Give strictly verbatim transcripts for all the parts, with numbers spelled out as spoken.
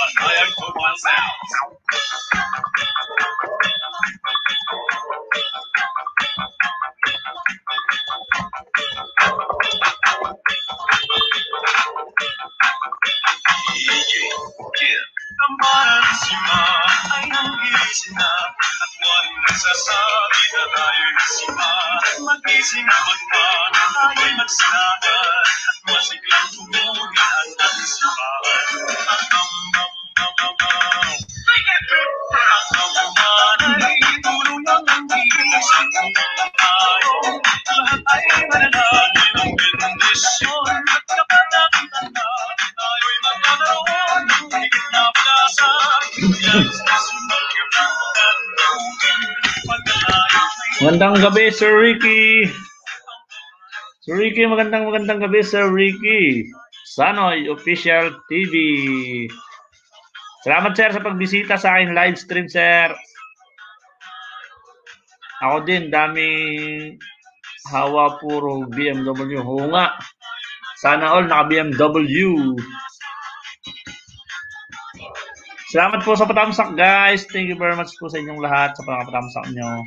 I put myself. Kamaranisima ay nanggising na at huwag nagsasabi na tayo'y sima. Magising naman man, tayo'y magsinagan at masiglang tumugan ang isipan. Ang am-am-am-am-am ang am-am ay tuluyang nanggising tayo. Lahat ay mananagin ng bendisyon at kapatagitan na tayo'y magkakaroon ng higit na pag-asa. Magandang gabi, Sir Ricky. Sir Ricky, magandang magandang gabi, Sir Ricky. Sanoy Official T V. Salamat, sir, sa pagbisita sa aking live stream, sir. Ako din, daming hawa, puro B M W. Oo nga. Sana all naka B M W. Salamat po sa patamsak, guys. Thank you very much po sa inyong lahat sa pagpapatamsak nyo.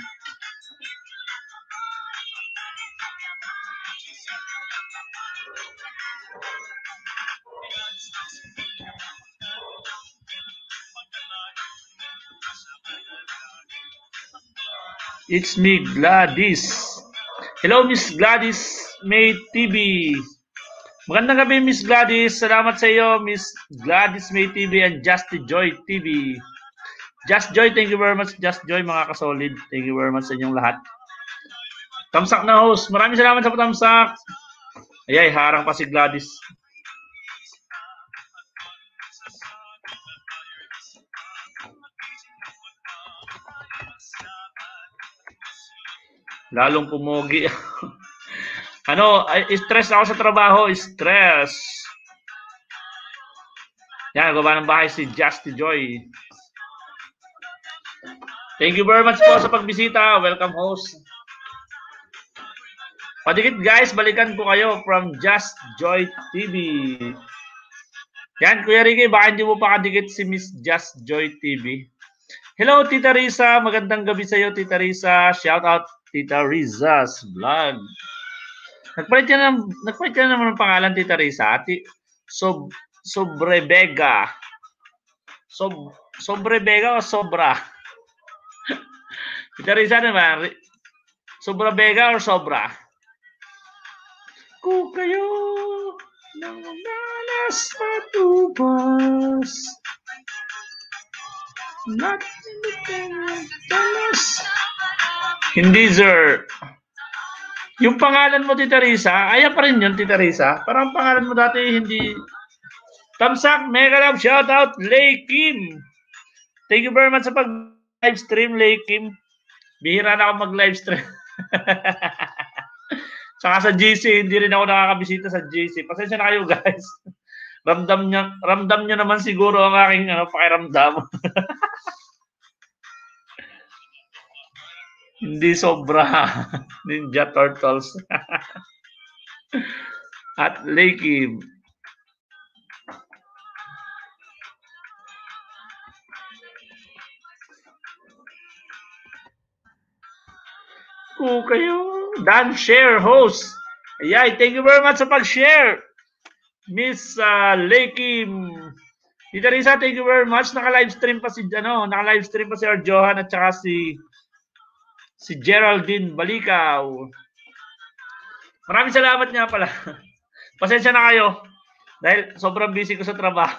It's me, Gladys. Hello, Miss Gladys May T V. Magandang gabi, Miss Gladys. Salamat sa iyo, Miss Gladys May T V and Just Joy T V. Just Joy, thank you very much. Just Joy, mga kasolid. Thank you very much sa inyong lahat. Tamsak na host. Maraming salamat sa patamsak. Ayay, harang pa si Gladys. Lalong pumogi. Ano, stress ako sa trabaho, stress. Yan, gawa ng bahay si Justy Joy. Thank you very much po sa pagbisita. Welcome, host. Padikit, guys, balikan ko kayo from Just Joy T V. Yan, Kuya Ricky, baka hindi mo pa kadikit si Miss Just Joy T V. Hello, Tita Risa. Magandang gabi sa iyo, Tita Risa. Shout out, Tita Riza's vlog. Nagpalit yan, ng, nagpalit yan naman ng pangalan, Tita Risa. Ati, Sob, Sobrebega. Sob, Sobrebega o Sobra? Tita Risa naman, Sobrebega or Sobra? Kung kayo nang malas matubas, not talas. Hindi, sir. Yung pangalan mo, Tita Risa, ayan pa rin yun, Tita Risa. Parang pangalan mo dati, hindi. Tamsak, mega love, shout out, Lay Kim. Thank you very much sa pag-live stream, Lay Kim. Bihira na ako mag-live stream. Saka sa G C, hindi rin ako nakakabisita sa G C. Pasensya na kayo, guys. Ramdam niya, ramdam niya naman siguro ang aking ano, pakiramdam. Hindi sobra. Ninja Turtles. At Lakey. Kung kayo, Dan Share host. Ayay, thank you very much sa pag-share. Miss uh, Lakey. Tita Risa, thank you very much. Naka-live stream pa si, ano, naka-live stream pa si Arjohan at saka si si Geraldine Balikaw. Maraming salamat nga pala. Pasensya na kayo dahil sobrang busy ko sa trabaho.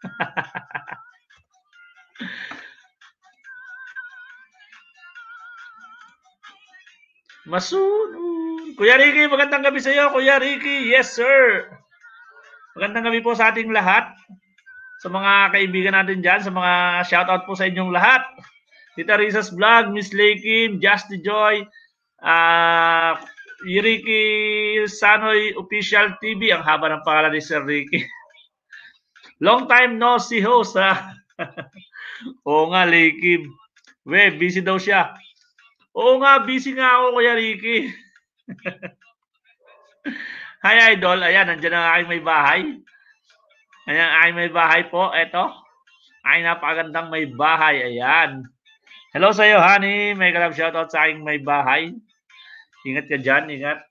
Masunod. Kuya Ricky, magandang gabi sa iyo, Kuya Ricky. Yes, sir. Magandang gabi po sa ating lahat. Sa mga kaibigan natin dyan, sa mga shoutout po sa inyong lahat. Tita Riza's vlog, Miss Lakey, Justy Joy, uh, Ricky Sanoy Official T V. Ang haba ng pangalan ni Sir Ricky. Long time no see, host, ha? Oo nga, Lakey. We, busy daw siya. Oo nga, busy nga ako, Kuya Ricky. Hi, Idol. Ayan, nandiyan ang aking may bahay. Ayan, aking may bahay po. Eto. Ay, napakagandang may bahay. Ayan. Hello sa iyo, honey. May kalab shoutout sa aking may bahay. Ingat ka dyan, ingat.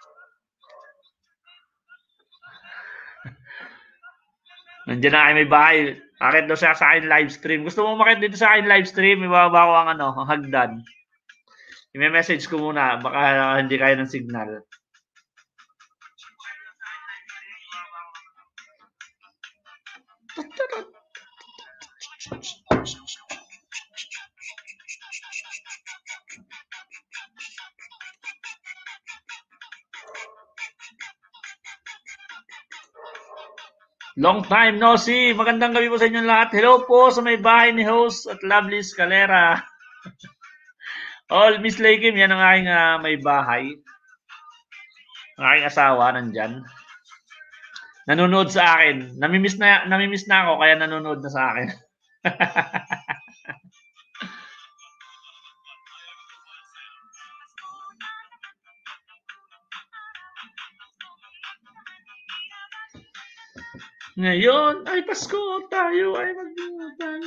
Nandiyan na kayo may bahay. Akit daw siya sa akin live stream. Gusto mo makit dito sa akin live stream? Ibaba ko ang ano, ang hagdan. I-message ko muna. Baka hindi kaya ng signal. Long time no see. Magandang gabi po sa inyong lahat. Hello po sa may bahay ni host at Lovely Scalera. All Miss Leikim, yan ang aking uh, may bahay. Ang aking asawa nandyan. Nanonood sa akin. Namimiss na, namimiss na ako kaya nanonood na sa akin. Ngayon ay Pasko, tayo ay magdumutan.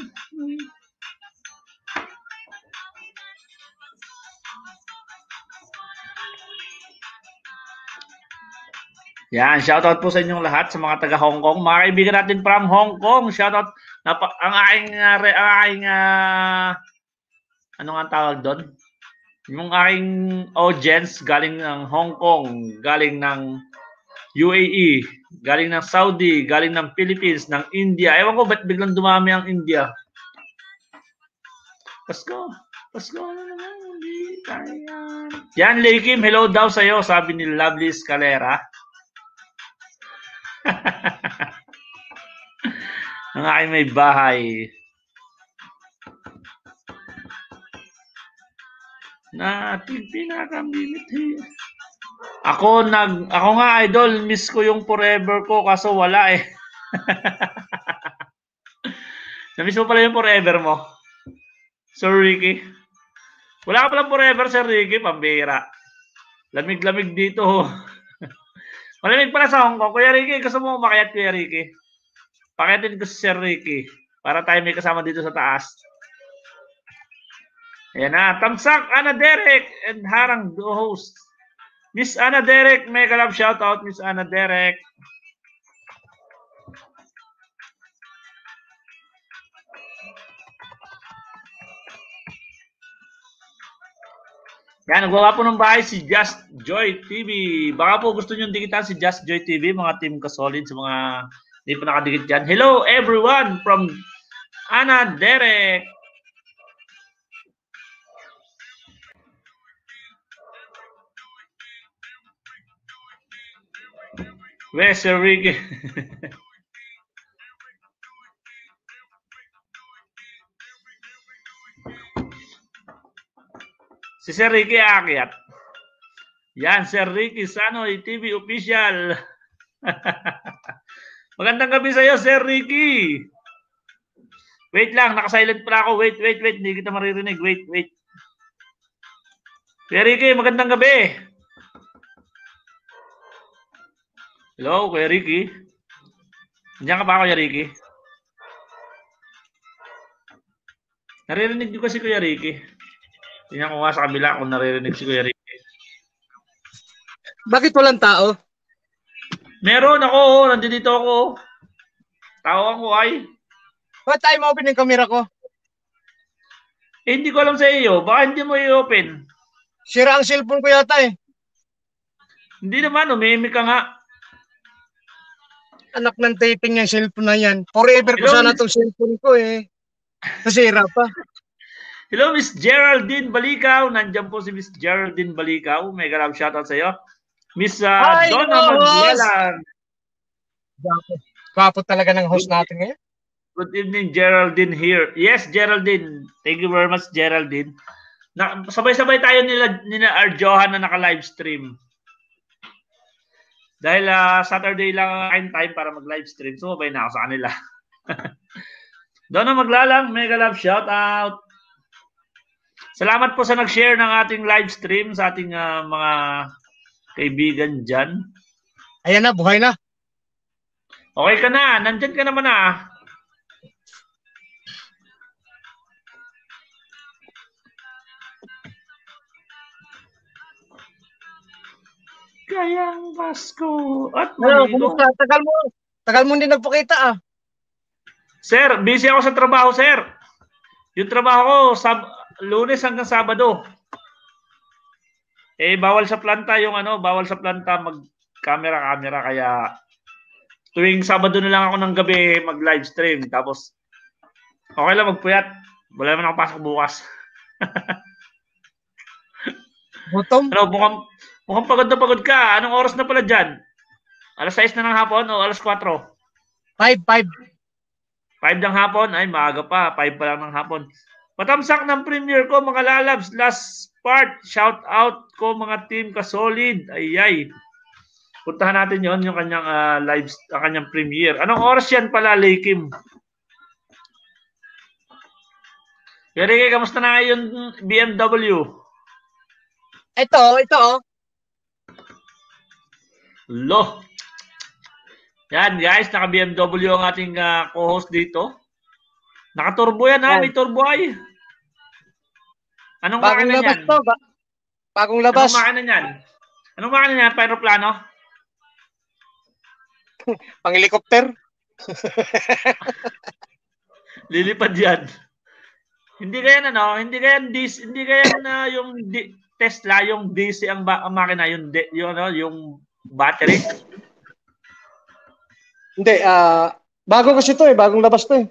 Yan, shoutout po sa inyong lahat sa mga taga Hong Kong. Mga kaibigan natin from Hong Kong, shoutout. Napa, ang aking, uh, ang aking uh, ano nga tawag doon? Yung aking audience galing ng Hong Kong, galing ng U A E, galing ng Saudi, galing ng Philippines, ng India. Ewan ko ba't biglang dumami ang India. Pasko, Pasko na naman, hindi kaya. Yan, Leikim, hello daw sa'yo, sabi ni Lovely Scalera. Ang aking may bahay. Na ating pinakamimithi. Ako nag ako nga idol, miss ko yung forever ko kaso wala eh. Na-miss mo pala yung forever mo. Sir Ricky. Wala ka palang forever, Sir Ricky, pambira. Lamig-lamig dito. Malamig pala sa Hong Kong. Kuya Ricky, gusto mo umakyat, Kuya Ricky? Pakitin ko si Sir Ricky para tayo may kasama dito sa taas. Ayan na. Tamsak, Ana Derek, and Harang the host. Miss Ana Derek, mega love shoutout, Miss Ana Derek. Yan, nagawa po ng bahay si Just Joy T V. Baka po gusto nyo dikitan si Just Joy T V, mga team ka-solid, sa mga hindi po nakadikit dyan. Hello everyone from Ana Derek. Where's Sir Ricky? Si Sir Ricky aakyat. Yan, Sir Ricky Sanoy T V official. Magandang gabi sa iyo, Sir Ricky. Wait lang, naka-silent pala ako. Wait, wait, wait. Hindi kita maririnig. Wait, wait. Sir Ricky, magandang gabi. Hello, Kuya Ricky. Nandiyan ka ba, Kuya Ricky? Naririnig ko kasi Kuya Ricky. Tingnan ko nga sa kabila kung naririnig si Kuya Ricky. Bakit walang tao? Meron ako, nandito ako. Tawag ko ay. Ba't tayo ma-open yung camera ko? Eh, hindi ko alam sa iyo. Baka hindi mo i-open. Sira ang cellphone ko yata eh. Hindi naman, umimik ka nga. Anak ng taping yung cellphone na yan. Forever ko Hello, sana Miss... itong cellphone ko eh. Nasira pa. Hello, Miss Geraldine Balikaw. Nandiyan po si Miss Geraldine Balikaw. May garab shoutout sa iyo. Miss uh, Hi, Donna Maglelan. Kapot talaga ng host natin ngayon. Good evening, Geraldine here. Yes, Geraldine. Thank you very much, Geraldine. Na, sabay-sabay tayo nila, nila Arjohan na naka-live stream. Dahil uh, Saturday lang ang time para mag-live stream. So, sabay na ako sa kanila. Donna Maglalang, mega love shout out. Salamat po sa nag-share ng ating live stream sa ating uh, mga kaibigan dyan. Ayan na, buhay na. Okay ka na. Nandyan ka naman na. Maligayang Pasko at Ano, maligong. kumusta? Tagal mo. Tagal mo hindi nagpakita ah. Sir, busy ako sa trabaho, sir. Yung trabaho ko, sab Lunes hanggang Sabado. Eh, bawal sa planta yung ano, bawal sa planta mag-camera-camera. Kaya tuwing Sabado na lang ako ng gabi mag-live stream. Tapos, okay lang magpuyat. Wala naman ako pasok bukas. Gutom? Ano, mukhang, mukhang pagod na pagod ka. Anong oras na pala dyan? alas sais na ng hapon o alas kwatro? Five, five. five ng hapon? Ay, maaga pa. five pa lang ng hapon. Patamsak ng premiere ko, mga lalabs. Last part. Shout out ko, mga team ka-solid. Ayay. Puntahan natin yon yung kanyang uh, live, ang kanyang premiere. Anong oras yan pala, Leikim? Yari, kamusta na yung B M W? Ito, ito oh. Lo. Yan guys, naka-B M W ang ating uh, co-host dito. Naka-turbo yan ha, may turbo ay. Anong Bagong makina labas yan? to. Ba bagong labas. Anong makina yan? Anong makina yan? Aeroplano? Pang-helicopter. Lilipad yan. Hindi kaya ano, hindi kaya dis, hindi kaya na yung di, Tesla, yung D C ang, ba, ang makina, yung de, yung ano, yung battery. Hindi, ah, uh, bago kasi to eh, bagong labas to eh.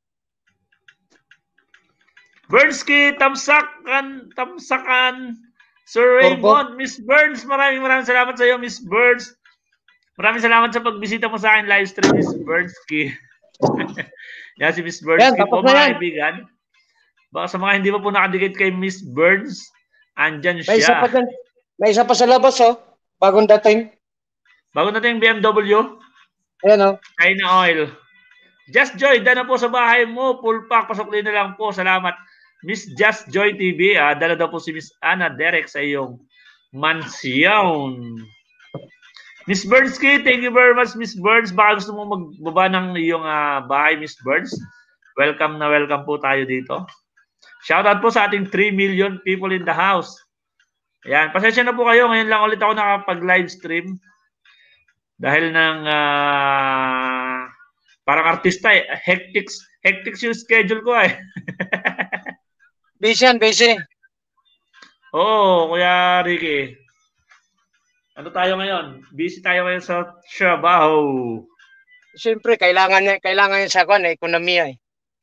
Bernski, tamsakan, tamsakan, Sir Raymond, Miss Burns, maraming maraming salamat sa iyo, Miss Burns. Maraming salamat sa pagbisita mo sa akin live stream, Miss Bernski. Yan si Miss Bernski po, mga kaibigan. Baka sa mga hindi pa po nakadikit kay Miss Burns, andyan siya. May isa pa dyan. May isa pa sa labas, oh. Bagong dating. Bagong dating B M W. Ayan, oh. China Oil. Just Joy, dala po sa bahay mo. Full pack, pasok din na lang po. Salamat. Miss Just Joy T V, ah, dala daw po si Miss Ana Derek sa iyong mansyon. Miss Bernski, thank you very much, Miss Burns. Baka gusto mo magbaba ng iyong uh, bahay, Miss Burns. Welcome na welcome po tayo dito. Shoutout po sa ating three million people in the house. Ayan, pasensya na po kayo. Ngayon lang ulit ako nakapag-live stream. Dahil ng uh, parang artista eh. Hectic, hectic yung schedule ko eh. Busy yan, busy. Oo, Kuya Ricky. Ano tayo ngayon? Busy tayo ngayon sa trabaho. Siyempre, kailangan niya, kailangan niya sa kwan eh, ekonomiya eh.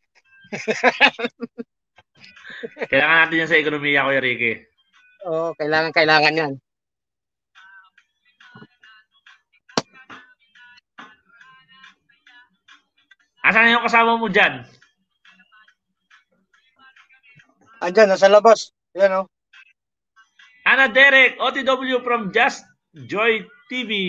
Kailangan natin yan sa ekonomiya, Kuya Ricky. Oo, kailangan, kailangan yan. Asan yung kasama mo dyan? Andyan, nasa labas. Yan, oh. Ana Derek, O T W from Just Joy T V.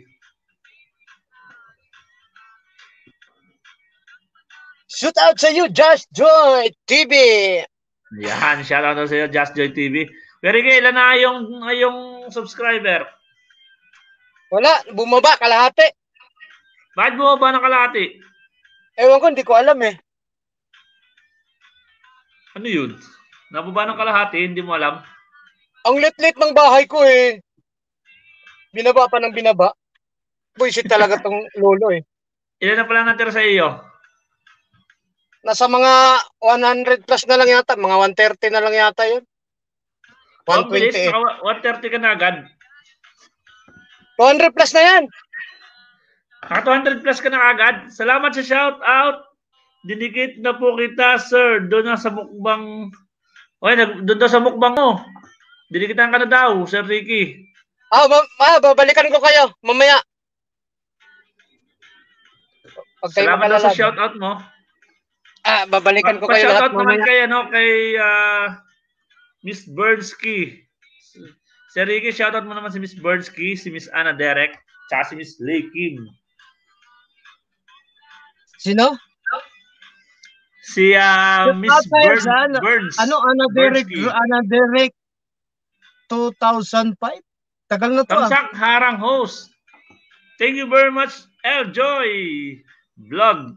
Shout out sa you, Just Joy T V. Yan, shout out sa iyo, Just Joy T V. Pero kailan na yung, yung subscriber? Wala, bumaba, kalahati. Bakit bumaba ng kalahati? Ewan ko, hindi ko alam eh. Ano yun? Nababa ng kalahati, hindi mo alam? Ang lit-lit ng bahay ko eh. Binaba pa ng binaba. Buisit talaga tong lolo eh. Ilan na pala natira sa iyo? Nasa mga one hundred plus na lang yata. Mga one thirty na lang yata yun. one twenty eh. one thirty ka na agad. two hundred plus na yan. Naka two hundred plus ka na agad. Salamat sa shout out. Dinikit na po kita, sir. Doon na sa mukbang. Okay, doon daw sa mukbang mo. Dinikitan ka na daw, Sir Ricky. Ah, ma ma babalikan ko kayo mamaya. Pag salamat daw sa shout out mo. Ah, babalikan ko kayo lahat mamaya. Pa-shout out naman mamaya. kay, ano, kay uh, Miss Bernski. Sir Ricky, shout out mo naman si Miss Bernski, si Miss Ana Derek, tsaka si Miss Lei Kim. Sino? Si uh, Miss Burns, ano, Burns. Ano, Ana Derek, Ana Derek two thousand five? Tagal na to. Tamsak ah. Harang host. Thank you very much, L Joy Vlog.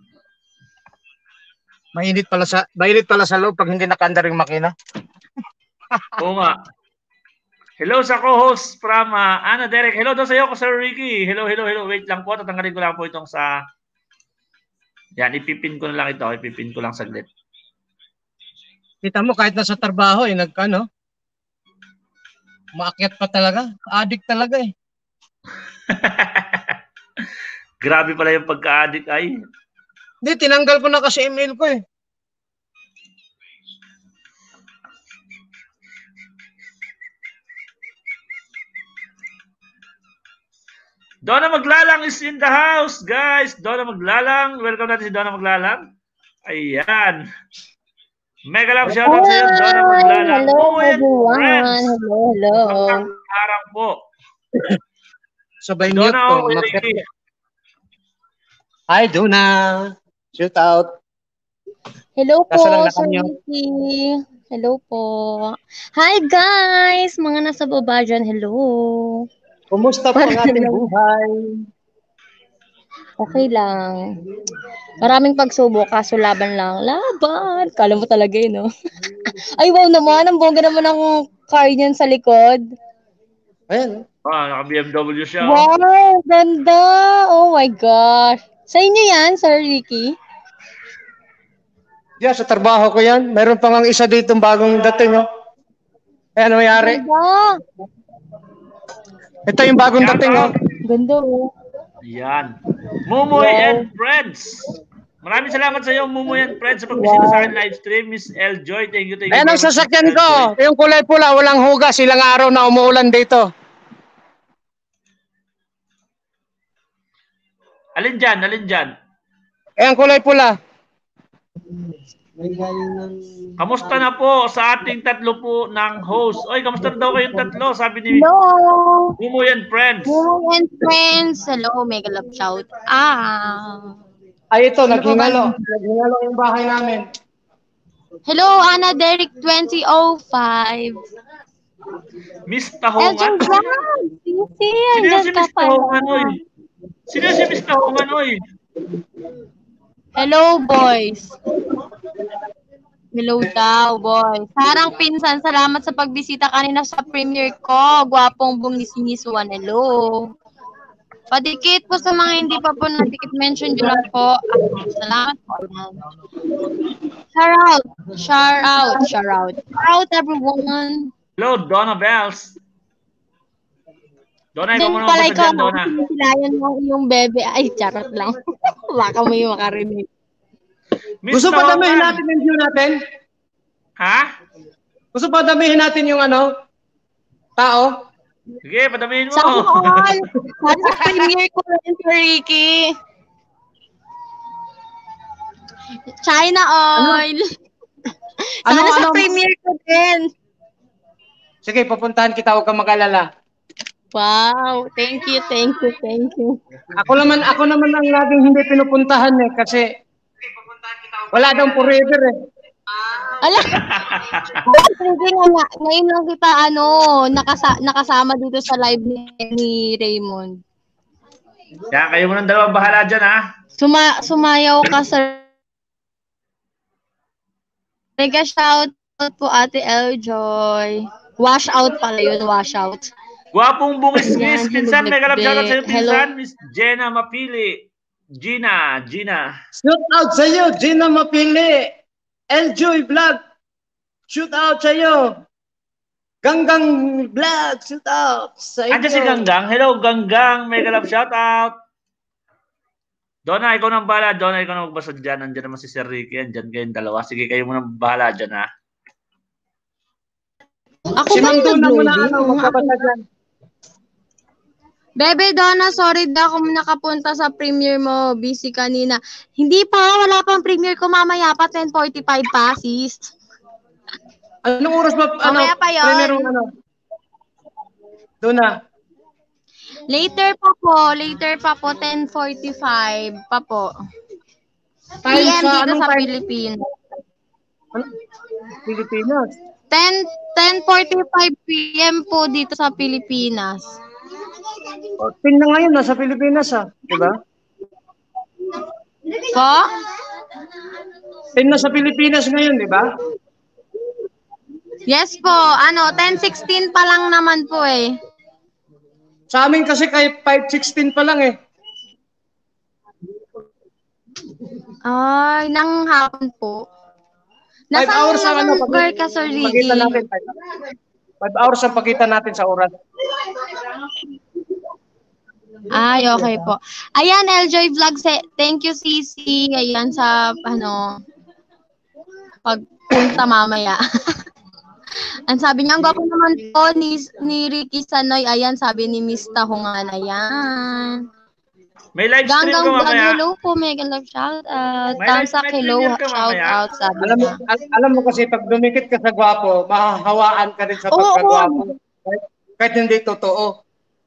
Mainit pala sa mainit pala sa loob pag hindi nakandar yung makina. Oo nga. Hello sa co-host from uh, Ana Derek. Hello daw sa iyo, Sir Ricky. Hello, hello, hello. Wait lang po. Tatanggalin ko lang po itong sa... Yan, ipipin ko na lang ito. Ipipin ko lang saglit. Kita mo, kahit nasa trabaho, eh, nagkano? Maakyat pa talaga. Addict talaga eh. Grabe pala yung pagka-addict ay. Hindi, tinanggal ko na kasi email ko eh. Donna Maglalang is in the house, guys. Donna Maglalang. Welcome natin si Donna Maglalang. Ayan. Mega love shoutout sa iyo, Donna Maglalang. Hello, Oh, everyone. friends. Hello, hello. Magandang araw po. Sabay mute Donna, ko. oh, Makyat- Ricky. Hi, Donna. Shoot out. Hello po, Kaso lang Sir nakamute. Ricky. Hello po. Hi, guys. Mga nasa baba dyan, hello. Kumusta po ang ating buhay? Okay lang. Maraming pagsubok, kaso laban lang. Laban! Kala mo talaga yun, no? Ay, wow naman. Ang bongga naman ang car niyan sa likod. Ayan. Ah, naka-B M W siya. Wow! Ganda! Oh my gosh. Sa inyo yan, Sir Ricky? Yeah, sa trabaho ko yan. Meron pa nga isa dito bagong dating. Oh. Eh, ano mayari? Ganda! Ito yung bagong dating. Oh. Ganda, oh. Yan. Mumoy Wow. and Friends. Maraming salamat sa iyo, Mumoy and Friends, sa pagbisita sa akin live stream. Miss L. Joy, thank you, thank you. Ayan ang very much, sasakyan Miss L. ko. Joy. Yung kulay pula, walang hugas. Ilang araw na umuulan dito. Alin dyan? Alin dyan? Ayan, kulay pula. Kamusta na po sa ating tatlo po ng host? Oy, kamusta na daw kayong tatlo? Sabi ni Hello! Mumoy and Friends. Hello and friends! Hello, mega love shout. Ah! Ay, ito, naghingalo. Naghingalo yung bahay namin. Hello, Ana Derek twenty oh five. Miss Elton Tahongan. Brown! Sisi, Sino andyan si ka Miss Tahongan, oy? pala. Sino si Miss Tahongan, oy? Hello, boys. Hello daw, boys. Sarang pinsan, salamat sa pagbisita kanina sa premiere ko. Gwapong bungis-ngisuan. Hello. Padikit po sa mga hindi pa po nadikit mention nyo lang po. Ah, salamat po. Shout out. Shout out. Shout out. Shout out, everyone. Hello, Donna Bells. Donna, ikaw Then muna pala magbasa ikaw, dyan, Donna. silayan mo yung bebe. Ay, charot lang. Baka may makarinig. Miss Gusto pa damihin Tahongan. natin yung view natin? Ha? Gusto pa damihin natin yung ano? Tao? Sige, padamihin mo. Sa all. Para sa premiere ko rin, Sir Ricky. China oil. Ano, Sana sa ano? premiere ko din. Sige, papuntahan kita. Huwag kang mag-alala. Wow. Thank you, thank you, thank you. Ako naman, ako naman ang laging hindi pinupuntahan eh. Kasi wala daw forever eh. Ala. Sige nga nga. Ngayon lang kita, ano, nakasa nakasama dito sa live ni, ni Raymond. Kaya kayo mo ng dalawang bahala dyan, ha? Suma sumayaw ka sa mega shout out po Ate Eljoy. Wash out pala yun, wash out. Guwapong bungis-ngis. Yan, Pinsan, hello, mega love shoutout sa iyo, Hello. pinsan. Miss Jenna Mapili. Gina, Gina. Shoot out sa iyo, Gina Mapili. Enjoy Vlog. Shoot out sa iyo. Ganggang Vlog. Shoot out sa iyo. Andiyan si Ganggang. Hello, Ganggang. Mega love shoutout. Donna, ikaw nang bahala. Donna, ikaw nang magbasa dyan. Andiyan naman si Sir Ricky. Andiyan kayong dalawa. Sige, kayo muna bahala dyan, ha? Ako Si ba Ma'am yung Donna mo na nag-loading? ano, magkabasa dyan. Bebe Donna, sorry da ako nakapunta sa premiere mo. Busy kanina. Hindi pa, wala pang premiere ko. Mamaya pa, ten forty-five pa, sis. Anong oras ba? Ano? Mamaya pa yun. Primero, ano? Doon na. Later pa po, later pa po, ten forty-five pa po. P Time M sa dito anong sa time? Pilipinas. Ano? Pilipinas. ten forty-five P M po dito sa Pilipinas. O, tin na ngayon, nasa Pilipinas ah. Diba? Po? tin na sa Pilipinas ngayon, di ba? Yes po. Ano, ten sixteen pa lang naman po eh. Sa amin kasi kay five sixteen pa lang eh. Ay, nang hapon po. five Nasaan, hours ang nasaan ano, lugar ka, Sir pagitan Ricky? natin. five hours ang pagitan natin sa oras. Ay, okay po. Ayan, Eljoy Vlog, thank you, Sisi. Ayan, sa, ano, pagpunta mamaya. Ang sabi niya, ang gwapo naman po ni, ni Ricky Sanoy. Ayan, sabi ni Miss Tahungan. Ayan. May live stream Ganggang ka Vlog, mamaya. hello po. Mega love shout out. May live- Tamsak, may hello, premiere ka shout mamaya. out, sabi Alam mo, niya. al- alam mo kasi pag dumikit ka sa gwapo, mahahawaan ka din sa Oo, pagkagwapo. Kahit, kahit hindi totoo.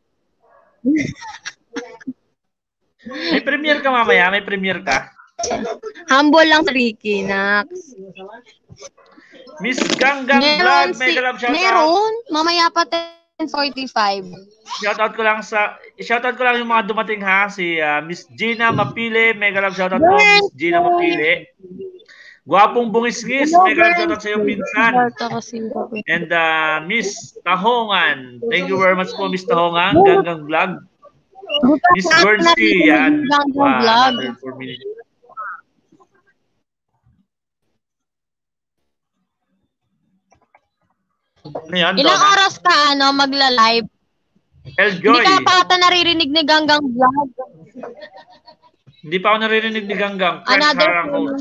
May premiere ka mamaya, may premiere ka. Humble lang si Ricky, Nax. Miss Ganggang Meron, Vlog, si, mega love shout out. meron. Mamaya pa ten forty-five. Shoutout ko lang sa shoutout ko lang yung mga dumating ha, si uh, Miss Gina Mapile, mega love shoutout po Miss Gina Mapile. Gwapong bungis-ngis, mega love shoutout sa iyo minsan. And uh, Miss Tahongan, thank you very much po Miss Tahongan, Ganggang Vlog. Miss Gornsky, yan. Wow, another four minutes. Ayan, Ilang Donna. oras ka ano magla-live? Eljoy. Hindi ka pa ata naririnig ni Ganggang Vlog. Hindi pa ako naririnig ni Ganggang. Fresh Another harang host.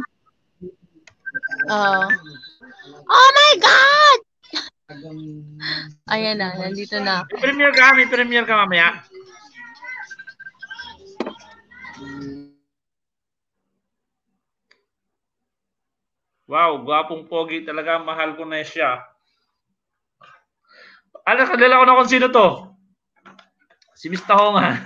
Oh. Oh my God! Ayan na, nandito na. May premiere ka, may premiere ka mamaya. Wow, gwapong pogi talaga. Mahal ko na siya. Ano, kalala ko na kung sino to. Si Miss Tahongan.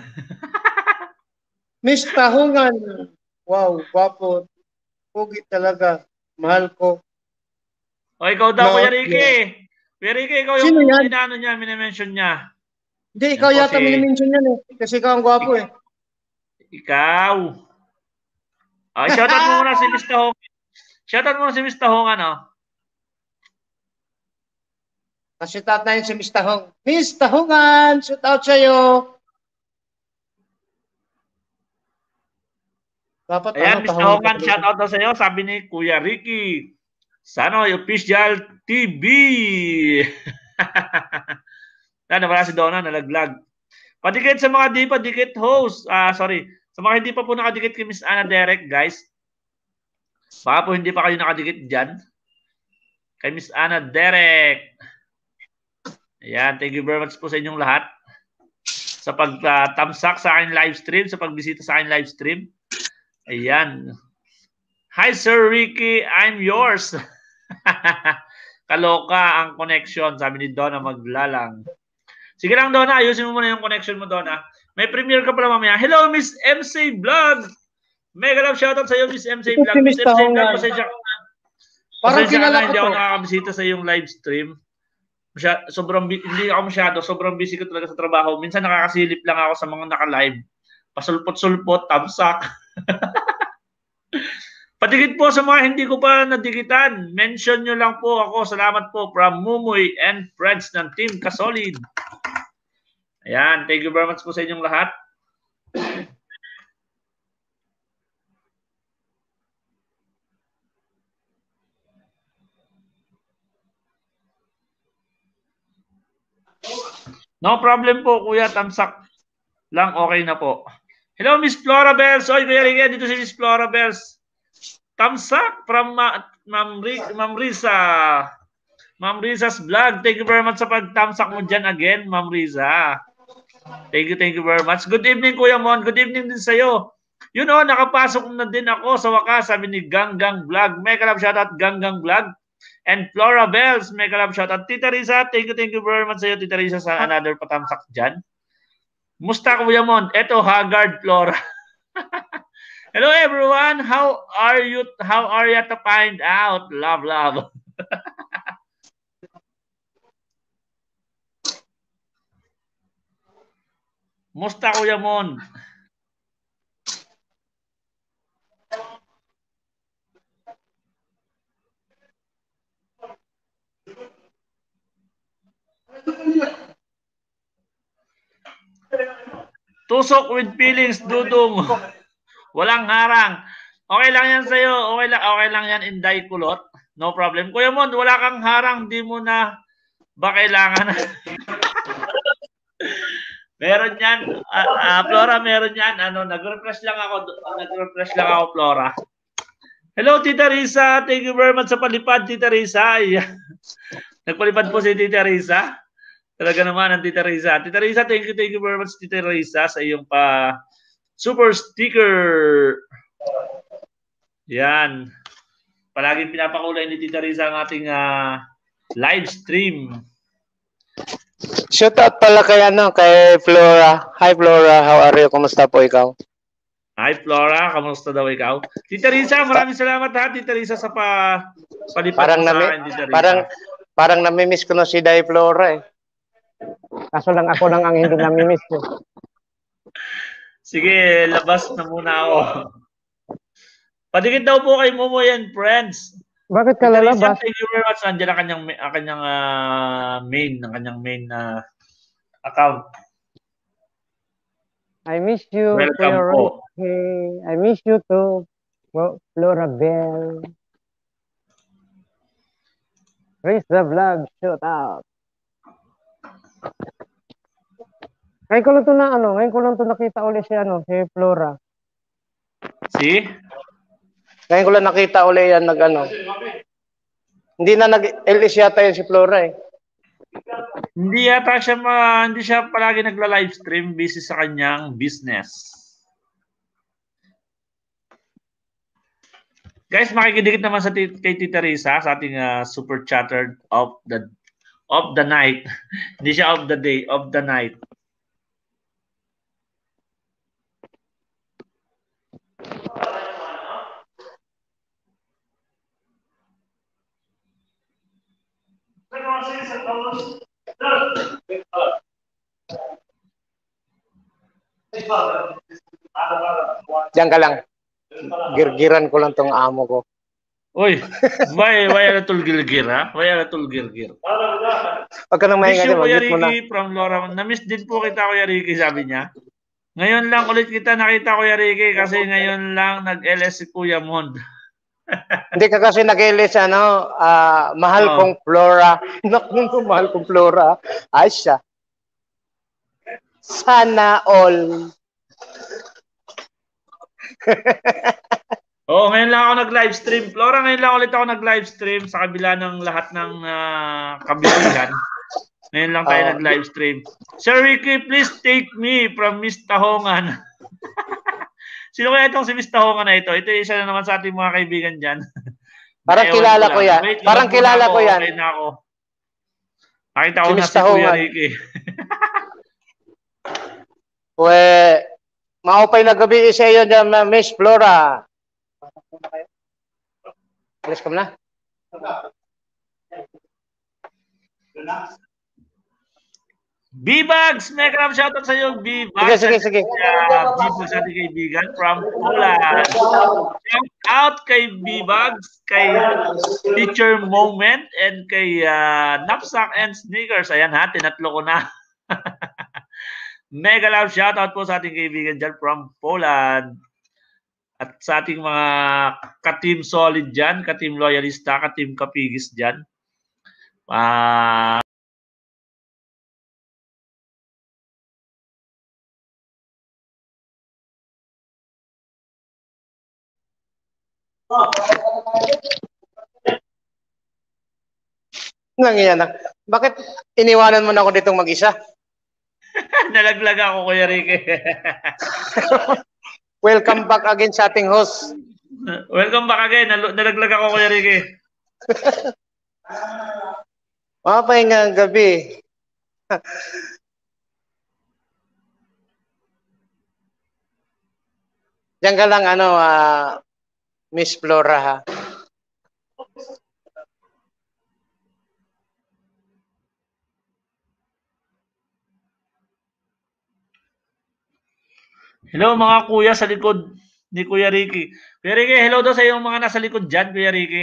Miss Tahungan. Wow, gwapo. Pugi talaga. Mahal ko. O, ikaw daw, No, Kuya Ricky. yeah. Kuya Ricky, ikaw Sino yung yan? inaano niya, minimension niya. Hindi, Yan ikaw po yata si- minimension yan eh. Kasi ikaw ang gwapo eh. Ikaw. Ay, shoutout mo muna si Miss Tahongan. Shoutout mo muna si Miss Tahongan, no? Kasi tatayin si Miss Tahong. Miss Tahungan, shoot out sa'yo. Dapat Ayan, ano, Miss Tahongan, shoutout daw sa iyo. Sabi ni Kuya Ricky. Sanoy Official T V. Yan, wala si Donna, nalaglag. Padikit sa mga di pa dikit host. Ah, sorry. Sa mga hindi pa po nakadikit kay Miss Ana Derek, guys. Baka po hindi pa kayo nakadikit dyan. Kay Miss Ana Derek. Ayan, thank you very much po sa inyong lahat. Sa pag-tamsak uh, sa akin live stream, sa pagbisita sa akin live stream. Ayan. Hi, Sir Ricky. I'm yours. Kaloka ang connection, sabi ni Donna Maglalang. Sige lang, Donna. Ayusin mo muna yung connection mo, Donna. May premiere ka pala mamaya. Hello, Miss M C Vlog. Mega love shoutout sa iyo, Miss M C Vlog. Si Miss Miss M C Vlog, Tahongan. pasensya ka. Parang Pasensya ka kilala na, ko hindi ako to. nakakabisita sa iyong live stream. Masya, sobrang, hindi ako masyado. Sobrang busy ko talaga sa trabaho. Minsan nakakasilip lang ako sa mga naka-live. Pasulpot-sulpot, tamsak. Patikit po sa mga hindi ko pa nadikitan. Mention nyo lang po ako. Salamat po from Mumuy and friends ng Team Kasolid. Ayan. Thank you very much po sa inyong lahat. No problem po, Kuya. Tamsak lang. Okay na po. Hello, Miss Flora Bells. Oy, Kuya Ricky, dito si Miss Flora Bells. Tamsak from Ma Ma'am Ma'am Riza. Ma'am Riza's vlog. Thank you very much sa pagtamsak mo dyan again, Ma'am Riza. Thank you, thank you very much. Good evening, Kuya Mon. Good evening din sa'yo. You know, nakapasok na din ako sa wakas, sabi ni Ganggang Vlog. Mega love shoutout, Ganggang Vlog. And Flora Bells, mega love shoutout. Tita Riza, thank you, thank you very much sa'yo, Tita Riza, sa another patamsak dyan. Musta, Kuya Mon? Eto, Haggard Flora. Hello everyone. How are you? How are you to find out? Love, love. Musta, Kuya Mon? Tusok with feelings, Dudong. Walang harang. Okay lang yan sa'yo. Okay lang, okay lang yan, Inday Kulot. No problem. Kuya Mon, wala kang harang. Di mo na ba kailangan? Meron yan. Uh, uh, Flora, meron yan. Ano, nag-refresh lang ako. Nag-refresh lang ako, Flora. Hello, Tita Risa. Thank you very much sa palipad, Tita Risa. Nagpalipad po si Tita Risa. Talaga naman ang Tita Risa. Tita Risa, thank you, thank you very much, Tita Risa, sa iyong pa super sticker. Yan. Palaging pinapakulay ni Tita Risa ang ating uh, live stream. Shout out pala kay ano, kay Flora. Hi Flora, how are you? Kumusta po ikaw? Hi Flora, kamusta daw ikaw? Tita Risa, maraming salamat ha, Tita Risa, sa pa palipad parang sa nami, akin, Tita Risa. Parang parang nami-miss ko na si Day Flora eh. Kaso lang ako lang ang hindi nami-miss ko. Sige, labas na muna ako. Padikit daw po kay Momo yan, friends. Bakit ka lalabas? Thank you very much. Nandiyan ang kanyang, ang kanyang uh, main, ang kanyang main uh, account. I miss you. Welcome po. Hey, I miss you too. Flora Bell. Raise the vlog. Shout out. Ngayon ko lang ito na ano, ngayon ko lang ito nakita ulit si ano, si Flora. Si? Ngayon ko lang nakita ulit yan nag ano. Hindi na nag-L S yata yun si Flora eh. Hindi yata siya, ma, hindi siya palagi nagla-live stream, busy sa kanyang business. Guys, makikidikit naman sa kay Tita Risa sa ating uh, super chatter of the of the night. Hindi siya of the day, of the night. Diyan ka lang. Girgiran ko lang tong amo ko. Uy, may may ala tulgilgir ha? May ala tulgilgir. Pag ka nang Miss mahinga, you, Kuya mo na. Ricky from Laura. Na-miss din po kita, Kuya Ricky, sabi niya. Ngayon lang ulit kita nakita, Kuya Ricky, kasi ngayon lang nag-L S si Kuya Mond. Hindi ka kasi nag-L S, ano, uh, mahal oh. kong Flora. Naku, mahal kong Flora. Ay siya. Sana all. Oo, oh, ngayon lang ako nag-live stream. Flora, ngayon lang ulit ako nag-live stream sa kabila ng lahat ng uh, kabisihan. Ngayon lang tayo oh. nag-live stream. Sir Ricky, please take me from Miss Tahongan. Sino kaya itong si Miss Tahongan na ito? Ito isa na naman sa ating mga kaibigan dyan. Parang Ewan kilala ko, ko yan. Wait, Parang kilala ko yan. Okay na ako. Nakita ko si na Miss si Kuya Ricky. We, maupay na gabi sa iyo dyan, Miss Flora. Alis ka na? B-Bags! May karam shoutout sa iyo, B-Bags. Sige, sige, sige. Uh, B-Bags ating kaibigan from Poland. Shout out kay B-Bags, kay Teacher Moment, and kay uh, Knapsack and Sneakers. Ayan ha, tinatlo ko na. Mega love shoutout po sa ating kaibigan dyan from Poland. At sa ating mga ka-team solid dyan, ka-team loyalista, ka-team kapigis dyan. Ah... Uh, Nangyayari na. Bakit iniwanan mo na ako ditong mag-isa? Nalaglag ako, Kuya Ricky. Welcome back again sa ating host. Welcome back again. Nal nalaglag ako, Kuya Ricky. Mapahinga ang gabi. Diyan ka lang, ano, uh, Miss Flora, ha? Hello mga kuya sa likod ni Kuya Ricky. Kuya Ricky, hello daw sa iyong mga nasa likod dyan, Kuya Ricky.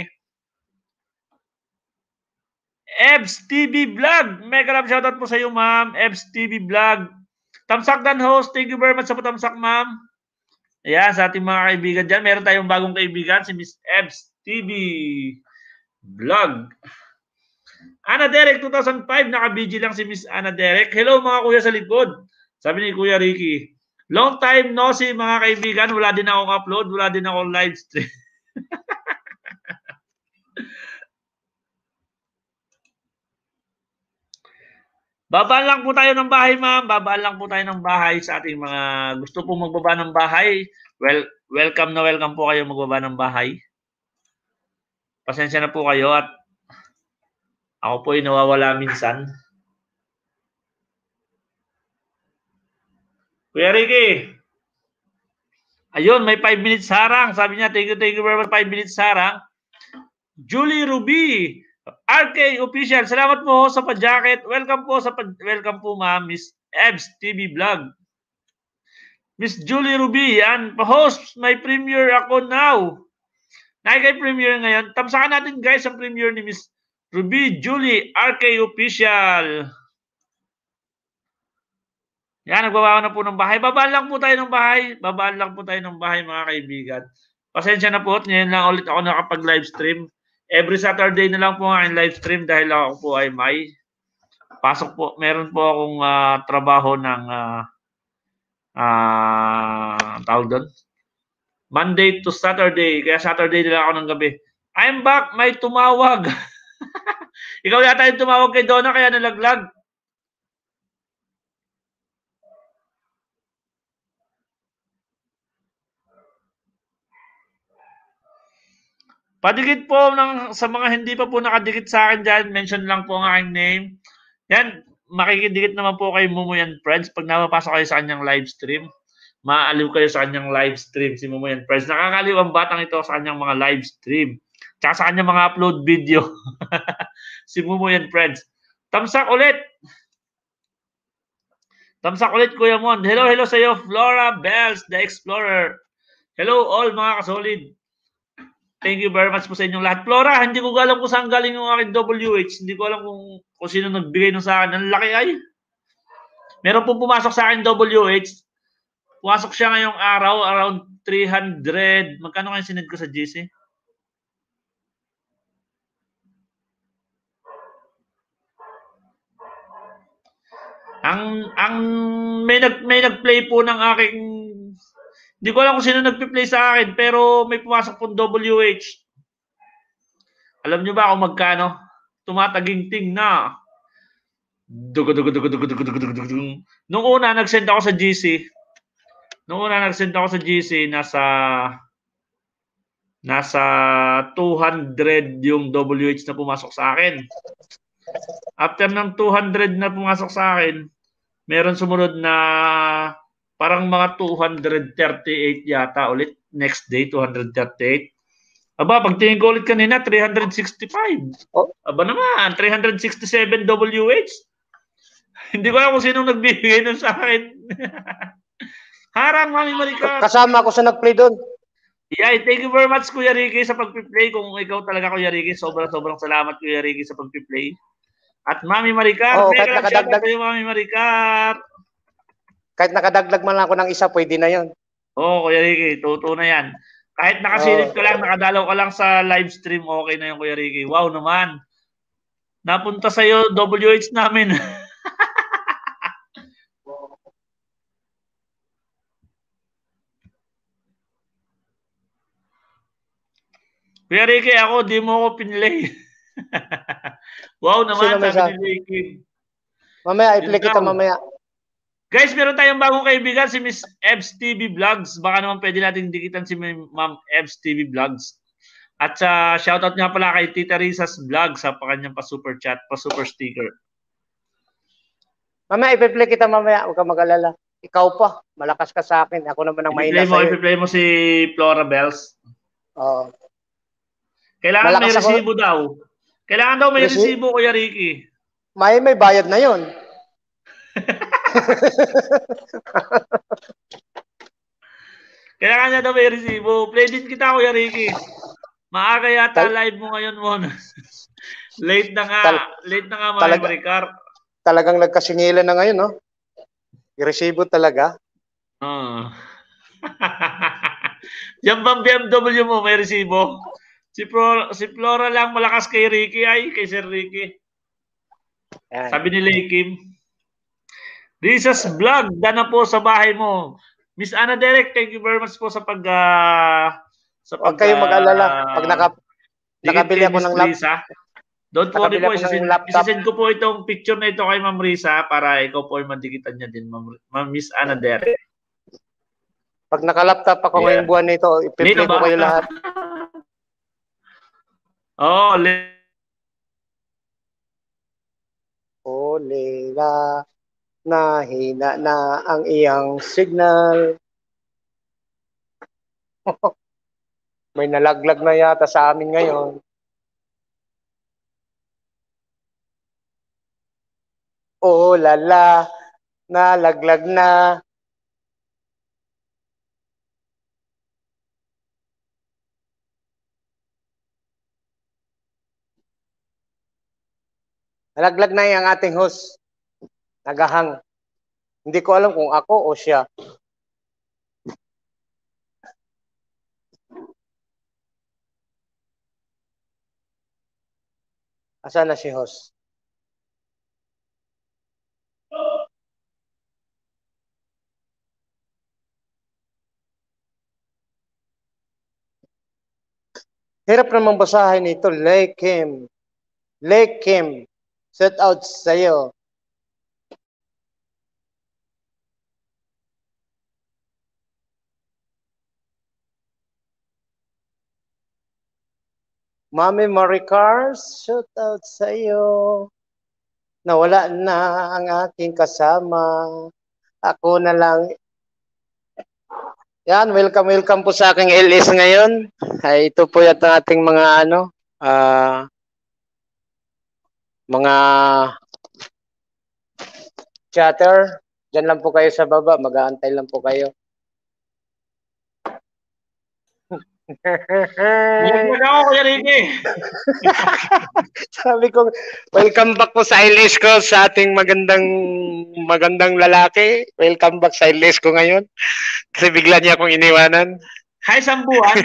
Ebs T V Vlog. Mega love shoutout po sa iyo, ma'am. Ebs T V Vlog. Tamsak Dan host, thank you very much sa patamsak, ma'am. Ayan, sa ating mga kaibigan dyan, meron tayong bagong kaibigan, si Miss Ebs T V Vlog. Ana Derek, two thousand five, naka-B G lang si Miss Ana Derek. Hello mga kuya sa likod. Sabi ni Kuya Ricky, long time no see mga kaibigan, wala din akong upload, wala din akong live stream. Babaan lang po tayo ng bahay, ma'am. Babaan lang po tayo ng bahay sa ating mga gusto pong magbaba ng bahay. Well, welcome na welcome po kayo magbaba ng bahay. Pasensya na po kayo at ako po ay nawawala minsan. Kuya Ricky. Ayun, may five minutes harang. Sabi niya, thank you, thank you very much, five minutes harang. Julie Ruby. R K Official, salamat po sa pa-jacket. Welcome po sa welcome po ma'am, Miss Ebs T V Vlog. Miss Julie Ruby, yan, pa-host my premiere ako now. Nakikay premiere ngayon. Tamsakan natin guys ang premiere ni Miss Ruby Julie R K Official. Yan, nagbababa na po ng bahay. Babaan lang po tayo ng bahay. Babaan lang po tayo ng bahay mga kaibigan. Pasensya na po, ngayon lang ulit ako nakapag-live stream. Every Saturday na lang po ang live stream dahil ako po ay may pasok po. Meron po akong uh, trabaho ng uh, uh, tawag doon. Monday to Saturday. Kaya Saturday na lang ako ng gabi. I'm back. May tumawag. Ikaw yata yung tumawag kay Donna kaya nalaglag. Padikit po ng, sa mga hindi pa po nakadikit sa akin dyan, mention lang po ang aking name. Yan, makikidikit naman po kay Mumuyan Friends. Pag napapasok kayo sa kanyang live stream, maaaliw kayo sa kanyang live stream, si Mumuyan Friends. Nakakaliw ang batang ito sa kanyang mga live stream. Tsaka sa kanyang mga upload video. Si Mumuyan Friends. Tamsak ulit. Tamsak ulit, Kuya Mon. Hello, hello sa iyo, Flora Bells, the Explorer. Hello all mga kasolid. Thank you very much po sa inyong lahat. Flora, hindi ko alam kung saan galing yung aking W H. Hindi ko alam kung, kung sino nagbigay nun sa akin. Ang laki ay. Meron pong pumasok sa akin W H. Pumasok siya ngayong araw, around three hundred. Magkano kayo sinid ko sa G C? Ang, ang, may, nag, may nag-play po ng aking... Hindi ko alam kung sino nagpi-play sa akin, pero may pumasok pong W H. Alam nyo ba kung magkano? Tumataginting na. Dugo, dugo, dugo, dugo, dugo, dugo, dugo, dugo. Nung una, nag-send ako sa G C. Nung una, nag-send ako sa G C, nasa nasa two hundred yung W H na pumasok sa akin. After ng two hundred na pumasok sa akin, meron sumunod na parang mga two hundred thirty-eight yata ulit. Next day, two hundred thirty-eight. Aba, pagtingin ko ulit kanina, three hundred sixty-five. Oh. Aba naman, three hundred sixty-seven W H. Hindi ko alam kung sinong nagbibigay nun sa akin. Harang, Mami Maricar. Kasama ako sa nag-play doon. Yeah, thank you very much, Kuya Ricky, sa pag-play. Kung ikaw talaga, Kuya Ricky, sobrang-sobrang salamat, Kuya Ricky, sa pag-play. At Mami Maricar, oh, kahit nakadagdag kayo, Mami Maricar. Kahit nakadagdag man lang ako ng isa, pwede na yon. Oo, oh, Kuya Ricky, totoo na yan. Kahit nakasilip ka lang, nakadalaw ka lang sa live stream, okay na yung Kuya Ricky. Wow naman. Napunta sa'yo, W H namin. Kuya Ricky, ako, di mo ako pinlay. Wow naman, sabi ni Ricky. Mamaya, i-play kita mamaya. Guys, meron tayong bagong kaibigan, si Miss Ebs T V Vlogs. Baka naman pwede natin dikitan si Ma'am Ebs T V Vlogs. At uh, shoutout nga pala kay Tita Riza's Vlog sa kanyang pa-super chat, pa-super sticker. Mamaya, i-play kita mamaya. Huwag ka mag-alala. Ikaw pa. Malakas ka sa akin. Ako naman ang mahina sa'yo. I-play mo si Flora Bells. Oo. Kailangan malakas may resibo ako. daw. Kailangan daw may Resi resibo, Kuya Ricky. May, may bayad na yon. Kailangan na daw may resibo. Play din kita, Kuya Ricky. Maaga yata Tal live mo ngayon, Mon. Late na nga. Tal late na nga, Mami Maricar. Talagang nagkasingilan na ngayon, no? Resibo talaga? Oo. Yan bang B M W mo, may resibo? Si, Pro, si Flora lang malakas kay Ricky, ay, kay Sir Ricky. Yan. Sabi ni Kim. Riza's Vlog, dana po sa bahay mo. Miss Ana Derek, thank you very much po sa pag... Uh, sa pag Huwag kayong mag-alala. Pag naka, nakabili ako ng laptop. Don't worry po, isasend, isasend ko po itong picture na ito kay Ma'am Risa para ikaw po ay madikitan niya din, Ma'am Miss Ana Derek. Pag naka-laptop ako yeah. ngayong buwan nito, ipiplay ko kayo lahat. Oh, le oh, Lela, nahina na ang iyang signal. May nalaglag na yata sa amin ngayon. Oh, lala, nalaglag na. Nalaglag na yung ating host. Nagahang. Hindi ko alam kung ako o siya. Asa na si host? Hirap namang basahin ito. Lekim. Lekim. Set out sa'yo. Mami Maricars, shout out sa'yo. Nawala na ang aking kasama. Ako na lang. Yan, welcome, welcome po sa aking L S ngayon. Ay, ito po yata ating mga ano, uh, mga chatter. Diyan lang po kayo sa baba, mag-aantay lang po kayo. ako, Kuya Ricky. Sabi ko, welcome back po sa L S ko sa ating magandang magandang lalaki. Welcome back sa L S ko ngayon. Kasi bigla niya akong iniwanan. Hi, Sambuan.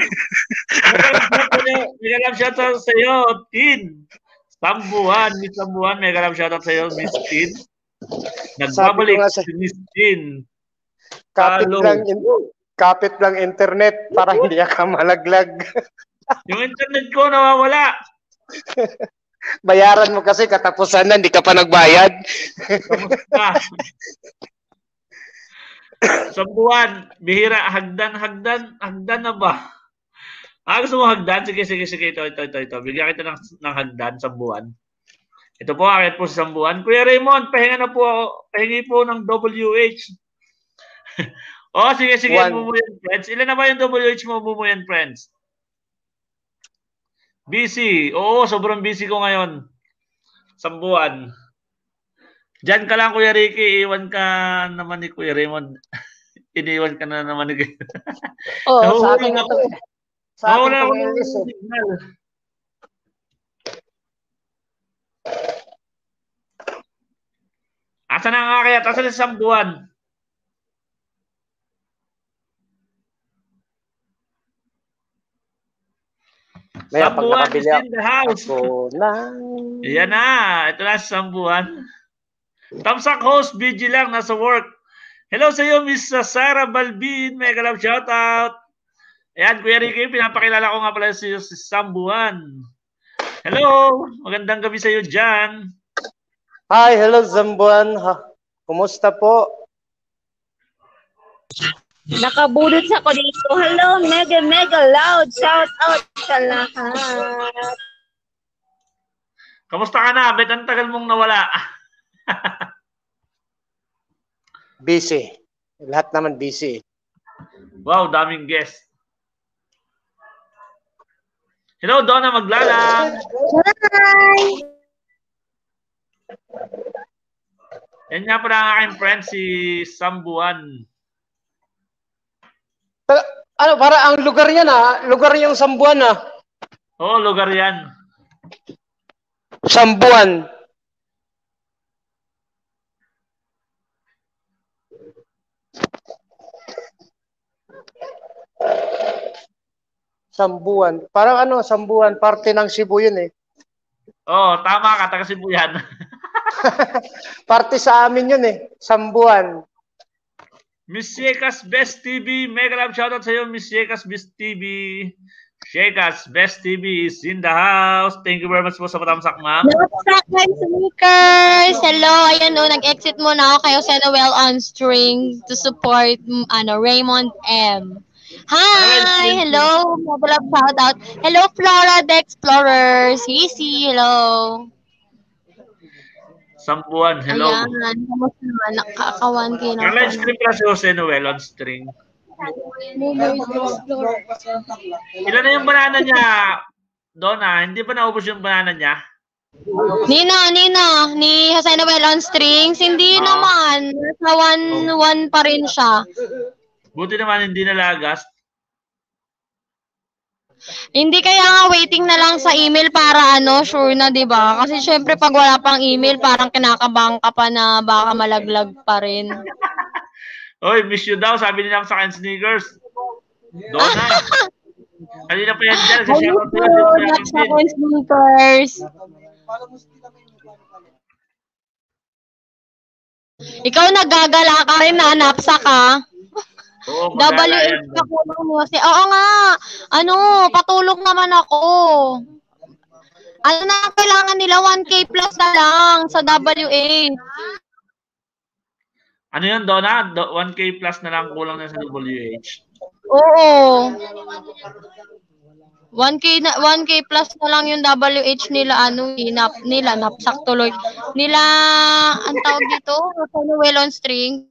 Mega love shoutout sa iyo, Tin. Sambuan, Miss Sambuan, mega love shoutout sa iyo, Miss Tin. Nagbabalik si Miss Tin. Kapit lang, in, kapit lang internet para hindi ka malaglag. Yung internet ko nawawala. Bayaran mo kasi katapusan na, hindi ka pa nagbayad. Kamusta? Sambuan, bihira, hagdan, hagdan, hagdan na ba? Ah, gusto mo hagdan? Sige, sige, sige, ito, ito, ito, ito. Bigyan kita ng, ng hagdan, Sambuan. Ito po, akit po sa Sambuan. Kuya Raymond, pahinga na po ako. Pahingi po ng W H. Oh, sige, sige, mo yan, friends. Ilan na ba yung W H mo, mo yan, friends? Busy. Oo, sobrang busy ko ngayon. Sambuan. Diyan ka lang, Kuya Ricky. Iwan ka naman ni Kuya Raymond. Iniwan ka na naman ni Kuya. Oo, sa akin ito. Sa akin itong L S eh. Asa na nga kaya? Asa na sa Sambuan? Maya, Sambuan is in the house. Na. Ayan na. Ito na sa Sambuan. Tamsak host, B G lang, nasa work. Hello sa iyo, Miss Sarah Balbin. Mega love shoutout. Ayan, Kuya Ricky, pinapakilala ko nga pala si, si Sambuan. Hello, magandang gabi sa iyo dyan. Hi, hello Sambuan. Ha, kumusta po? Nakabulot sa ko dito. Hello, mega, mega loud. Shout out sa lahat. Kamusta ka na? Bet ang tagal mong nawala. Busy. Lahat naman busy. Wow, daming guest. Hello, Donna Maglalang. Hi! Yan nga pala ang aking friend, si Sambuan. Ano, para ang lugar yan ah. Lugar yung Sambuan ah. Oo, lugar yan. Sambuan. Sambuan. Parang ano, Sambuan, parte ng Cebu yun eh. Oo, oh, tama ka, taga Cebu yan. Parte sa amin yun eh, Sambuan. Miss Shekas Best T V, mega love shoutout sa iyo, Miss Shekas Best T V. Shekas Best T V is in the house. Thank you very much po sa patamsak, ma'am. Napsak guys, sneakers! Hello, ayan o, nag-exit muna ako kayo sa Noel on string to support mm, ano Raymond M. Hi! Hello! Mobile up shout out. Hello, Flora the Explorer. Sisi, hello. Sambuan, hello. Ayan, kamusta naman? Nakakawan kayo na. Online stream pala si Jose Noel on string. Ilan na yung banana niya, Donna? Hindi ba naubos yung banana niya? Nino, Nino, ni Jose Noel on strings. Hindi Oo. naman. Nasa one, one pa rin siya. Buti naman hindi nalagas. Hindi kaya nga waiting na lang sa email para ano, sure na, 'di ba? Kasi syempre pag wala pang email, parang kinakabahan ka pa na baka malaglag pa rin. Oy, miss you daw, sabi nila sa akin sneakers. Donna. Kanina pa yan dyan. Sa shoutout nila. That's sa sneakers. Ikaw nagagala ka rin na napsa ka. Oo, W magala H yan. ka kulong mo. Si- Oo nga. Ano, patulog naman ako. Ano na ang kailangan nila? one K plus na lang sa W H. Ano yun, Donna? Do- one K plus na lang kulang na sa W H. Oo. one K na one K plus na lang yung W H nila ano nap nila napsak tuloy. Nila ang tawag dito, ano well on string.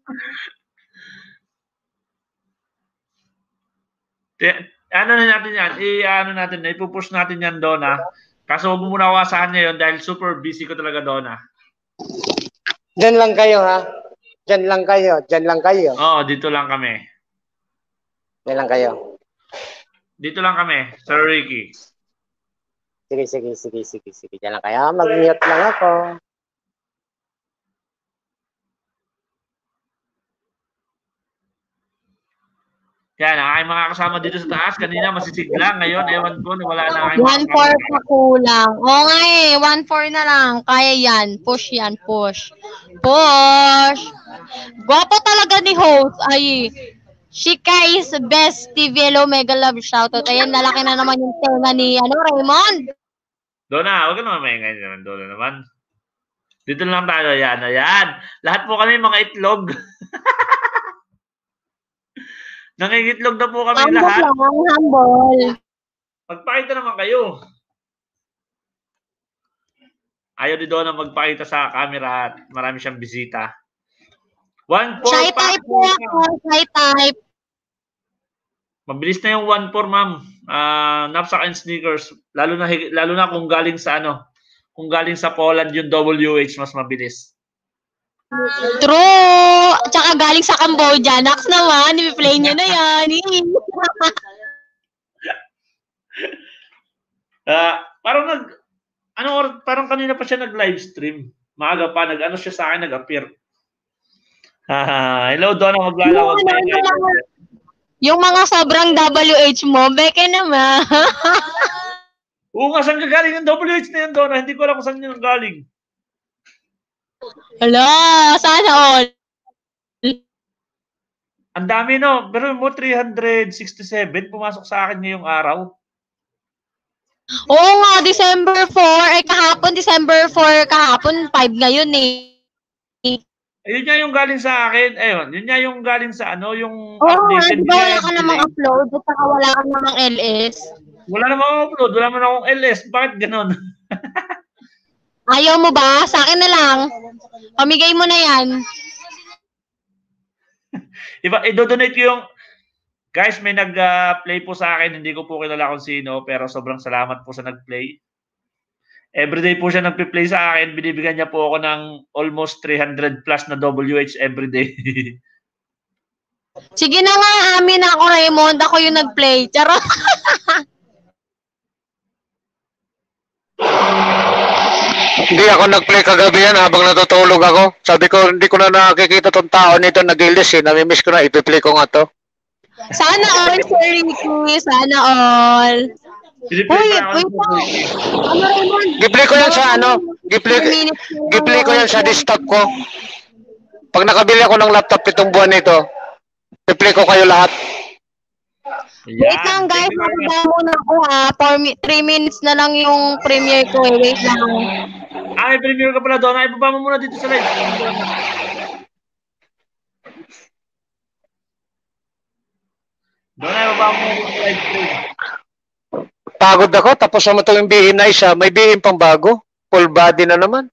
Te- Ano na natin yan? I-ano natin, ipupush natin yan, Donna. Kaso huwag mo muna awasahan ngayon dahil super busy ko talaga, Donna. Diyan lang kayo ha. Diyan lang kayo. Diyan lang kayo. Oo, dito lang kami. Diyan lang kayo. Dito lang kami, Sir Ricky. Sige, sige, sige, sige, sige. Diyan lang kayo. Mag-mute lang ako. Yan, ang aking mga kasama dito sa taas. Kanina masisigla. Ngayon, ewan ko, wala na aking one four pa kulang. Oo nga eh, one four na lang. Kaya yan. Push yan, push. Push. Gwapo talaga ni host. Ay, Shika is best T V. Hello, mega love shoutout. Ayan, nalaki na naman yung tenga ni ano, Raymond. Donna, huwag ka naman maingay naman, Donna naman. Dito lang tayo, yan, ayan. Lahat po kami mga itlog. Nangingitlog na po kami Humble lahat. lang, humble. Magpakita naman kayo. Ayaw ni Donna magpakita sa camera at marami siyang bisita. one four Shy type po ako, shy type. Mabilis na yung one four, ma'am. Uh, knapsack and sneakers. Lalo na, lalo na kung galing sa ano, kung galing sa Poland yung W H, mas mabilis. True! Tsaka galing sa Cambodia. Nax naman, i-play niya na yan. uh, parang nag, ano, parang kanina pa siya nag-live stream. Maaga pa, nag-ano siya sa akin, nag-appear. Uh, hello, Donna, maglalawag yung, na yung, yung mga sobrang W H mo, beke naman. Oo nga, saan ka galing yung W H na yan, Donna? Hindi ko alam kung saan yun galing. Hala, sana all. Ang dami, no? Pero mo, three hundred sixty-seven pumasok sa akin ngayong araw. Oo nga, December four. Eh, kahapon, December four, kahapon, five ngayon eh. Ayun nga yung galing sa akin. Ayun, yun nga yung galing sa ano, yung Oo nga, updated. di ba wala ka namang upload at saka wala ka namang L S? Wala namang upload, wala naman akong L S. Bakit ganon? Ayaw mo ba? Sa akin na lang. Pamigay mo na yan. Iba, i-donate ko yung, guys, may nag-play po sa akin. Hindi ko po kilala kung sino, pero sobrang salamat po sa nag-play. Everyday po siya nagpi-play sa akin. Binibigyan niya po ako ng almost three hundred plus na W H everyday. Sige na nga, amin ako, Raymond. Ako yung nag-play. Charot. Hindi ako nag-play kagabi yan habang natutulog ako. Sabi ko, hindi ko na nakikita tong tao nito nag-ilis eh. Namimiss ko na, ipi-play ko nga to. Sana all, Sir Ricky. Sana all. Uy, wait lang. Ano, Raymond? Giplay ko yan sa ano? Giplay, giplay ko yan sa desktop ko. Pag nakabili ako ng laptop itong buwan nito, giplay ko kayo lahat. Wait lang guys, maganda muna ako ha. three minutes na lang yung premiere ko eh. Wait lang. Ah, may premiere ka pala doon. Ay, baba mo muna dito sa live. Doon ay, baba mo muna dito sa live stream. Pagod ako, tapos naman ito yung bihin na isa. May bihin pang bago. Full body na naman.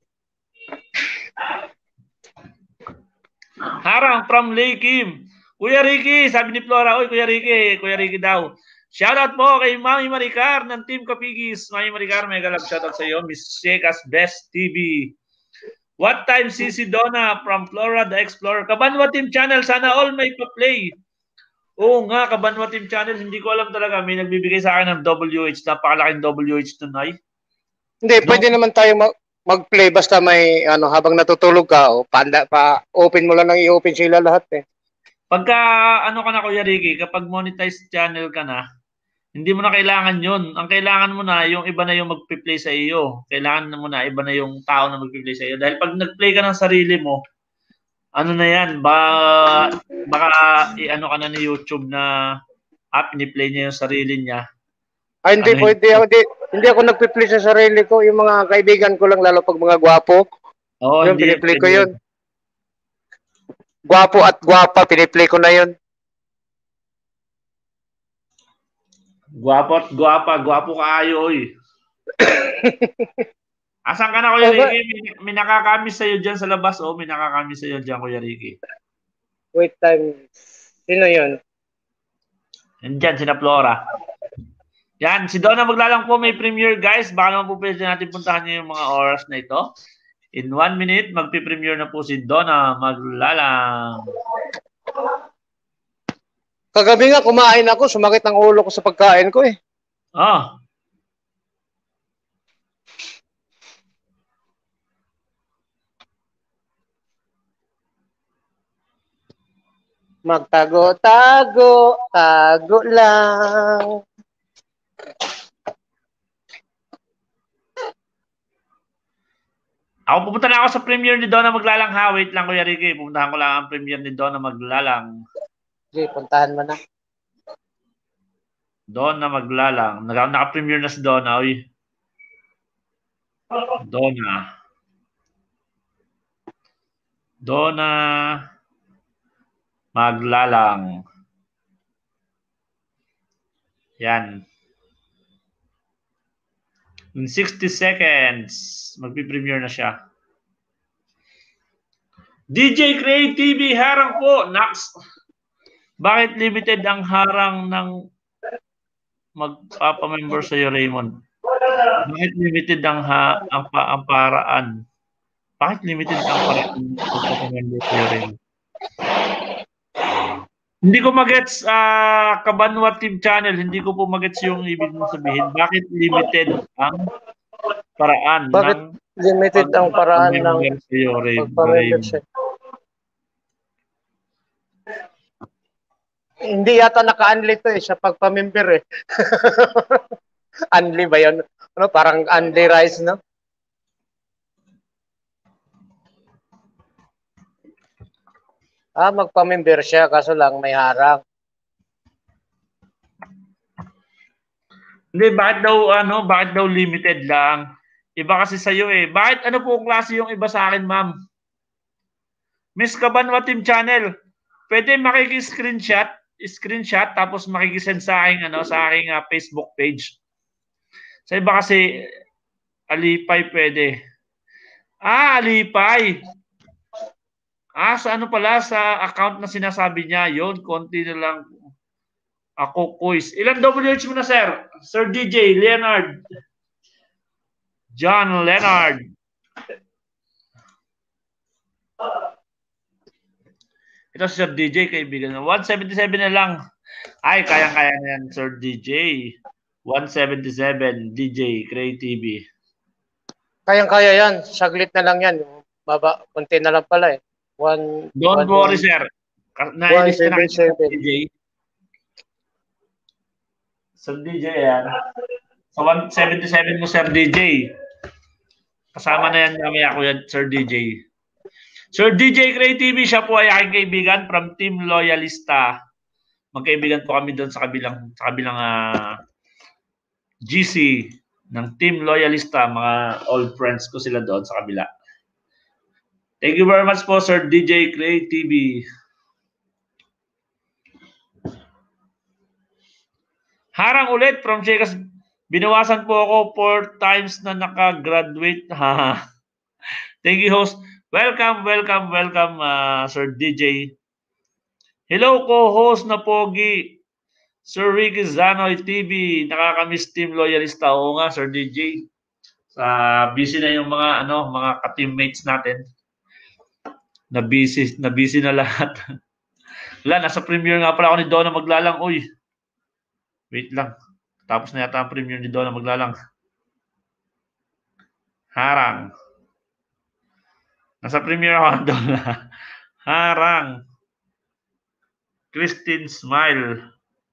Harang from Lay Kim. Kuya Ricky, sabi ni Flora, oy Kuya Ricky, Kuya Ricky daw. Shoutout po kay Mami Maricar ng Team Kapigis. Mami Maricar, mega love shoutout sa iyo. Miss Sheka's Best T V. What time C C Donna from Flora the Explorer. Kabanwa Team Channel, sana all may pa-play. Oo nga, Kabanwa Team Channel, hindi ko alam talaga. May nagbibigay sa akin ng W H, napakalaking W H tonight. Hindi, No? pwede naman tayo mag- mag-play basta may, ano, habang natutulog ka, o, panda, pa, open mo lang nang i-open sila lahat eh. Pagka, ano ka na Kuya Ricky, kapag monetized channel ka na, hindi mo na kailangan yun. Ang kailangan mo na, yung iba na yung mag-play sa iyo. Kailangan mo na, iba na yung tao na mag-play sa iyo. Dahil pag nag-play ka ng sarili mo, ano na yan, ba, baka i-ano ka na ni YouTube na app, ni-play niya yung sarili niya. Ay, hindi, Ano pwede. Ako, hindi, hindi ako nag-play sa sarili ko. Yung mga kaibigan ko lang, lalo pag mga gwapo. Oo, yung hindi. piniplay ko yun. Gwapo at gwapa, piniplay ko na yun. Gwapo at gwapa, gwapo ka ayo, oy. Asan ka na, Kuya Ricky? May, may nakakamiss sa'yo dyan sa labas. Oh, may nakakamiss sa'yo dyan, Kuya Ricky. Wait time. Sino yun? Nandyan, sina Flora. Yan, si Donna maglalang po may premiere, guys. Baka naman po pwede natin puntahan niyo yung mga oras na ito. In one minute, magpi-premiere na po si Donna maglalang. Kagabi nga, kumain ako. Sumakit ang ulo ko sa pagkain ko eh. Ah. Magtago-tago, tago lang. Ako pupunta na ako sa premiere ni Donna maglalang ha. Wait lang, Kuya Ricky. Pupuntahan ko lang ang premiere ni Donna maglalang. Sige, puntahan mo na. Donna maglalang. Naka- Naka-premiere na si Donna. Uy. Donna. Donna maglalang. Yan. In sixty seconds, magpi-premiere na siya. D J Create T V, harang po. Nax. Bakit limited ang harang ng magpapamember sa iyo, Raymond? Bakit limited ang, ha, ang, ang paraan? Bakit limited ang paraan ng magpapamember sa iyo, Raymond? Hindi ko magets uh, Kabanwa Team Channel, hindi ko po magets yung ibig mong sabihin. Bakit limited ang paraan? Bakit ng limited ang paraan ng pagpapamember? Hindi yata naka-unli to eh, sa pagpamember eh. Unli ba yun? Ano, parang unli rice, no? Ah, magpamember siya, kaso lang may harang. Hindi, bakit daw, ano, bakit daw limited lang? Iba kasi sa'yo eh. Bakit, ano po klase yung iba sa akin, ma'am? Miss Kabanwa Team Channel, pwede makikiscreenshot, screenshot, tapos makikisend sa aking, ano, sa aking uh, Facebook page. Sa iba kasi, Alipay pwede. Ah, Alipay. Ah, sa ano pala, sa account na sinasabi niya, yon konti na lang ako quiz. Ilan W H mo na, sir? Sir D J, Leonard. John Leonard. Ito si Sir D J, kaibigan. one seventy-seven na lang. Ay, kayang-kaya na yan, Sir D J. one seventy-seven, D J, Create T V. Kayang-kaya yan. Saglit na lang yan. Baba, konti na lang pala eh. One, Don't one, worry, one, sir. Nainis ka na one, seven, D J. Sir D J yan. Sa one seventy-seven mo, Sir D J. Kasama na yan mamaya ko yan, Sir D J. Sir D J Cray T V, siya po ay aking kaibigan from Team Loyalista. Magkaibigan po kami doon sa kabilang, sa kabilang uh, G C ng Team Loyalista. Mga old friends ko sila doon sa kabila. Thank you very much po, Sir D J Cray T V. Harang ulit from Chekas. Binawasan po ako four times na nakagraduate. Thank you, host. Welcome, welcome, welcome, uh, Sir D J. Hello, co-host na pogi. Sir Ricky Zanoy T V. Nakakamiss Team Loyalista. Oo nga, Sir D J. Sa busy na yung mga ano, mga ka-teammates natin. Na busy, na busy na lahat. Wala, nasa premiere nga pala ako ni Donna Maglalang. Uy. Wait lang. Tapos na yata ang premiere ni Donna Maglalang. Harang. Nasa premiere ako ng Donna. Harang. Christine Smile.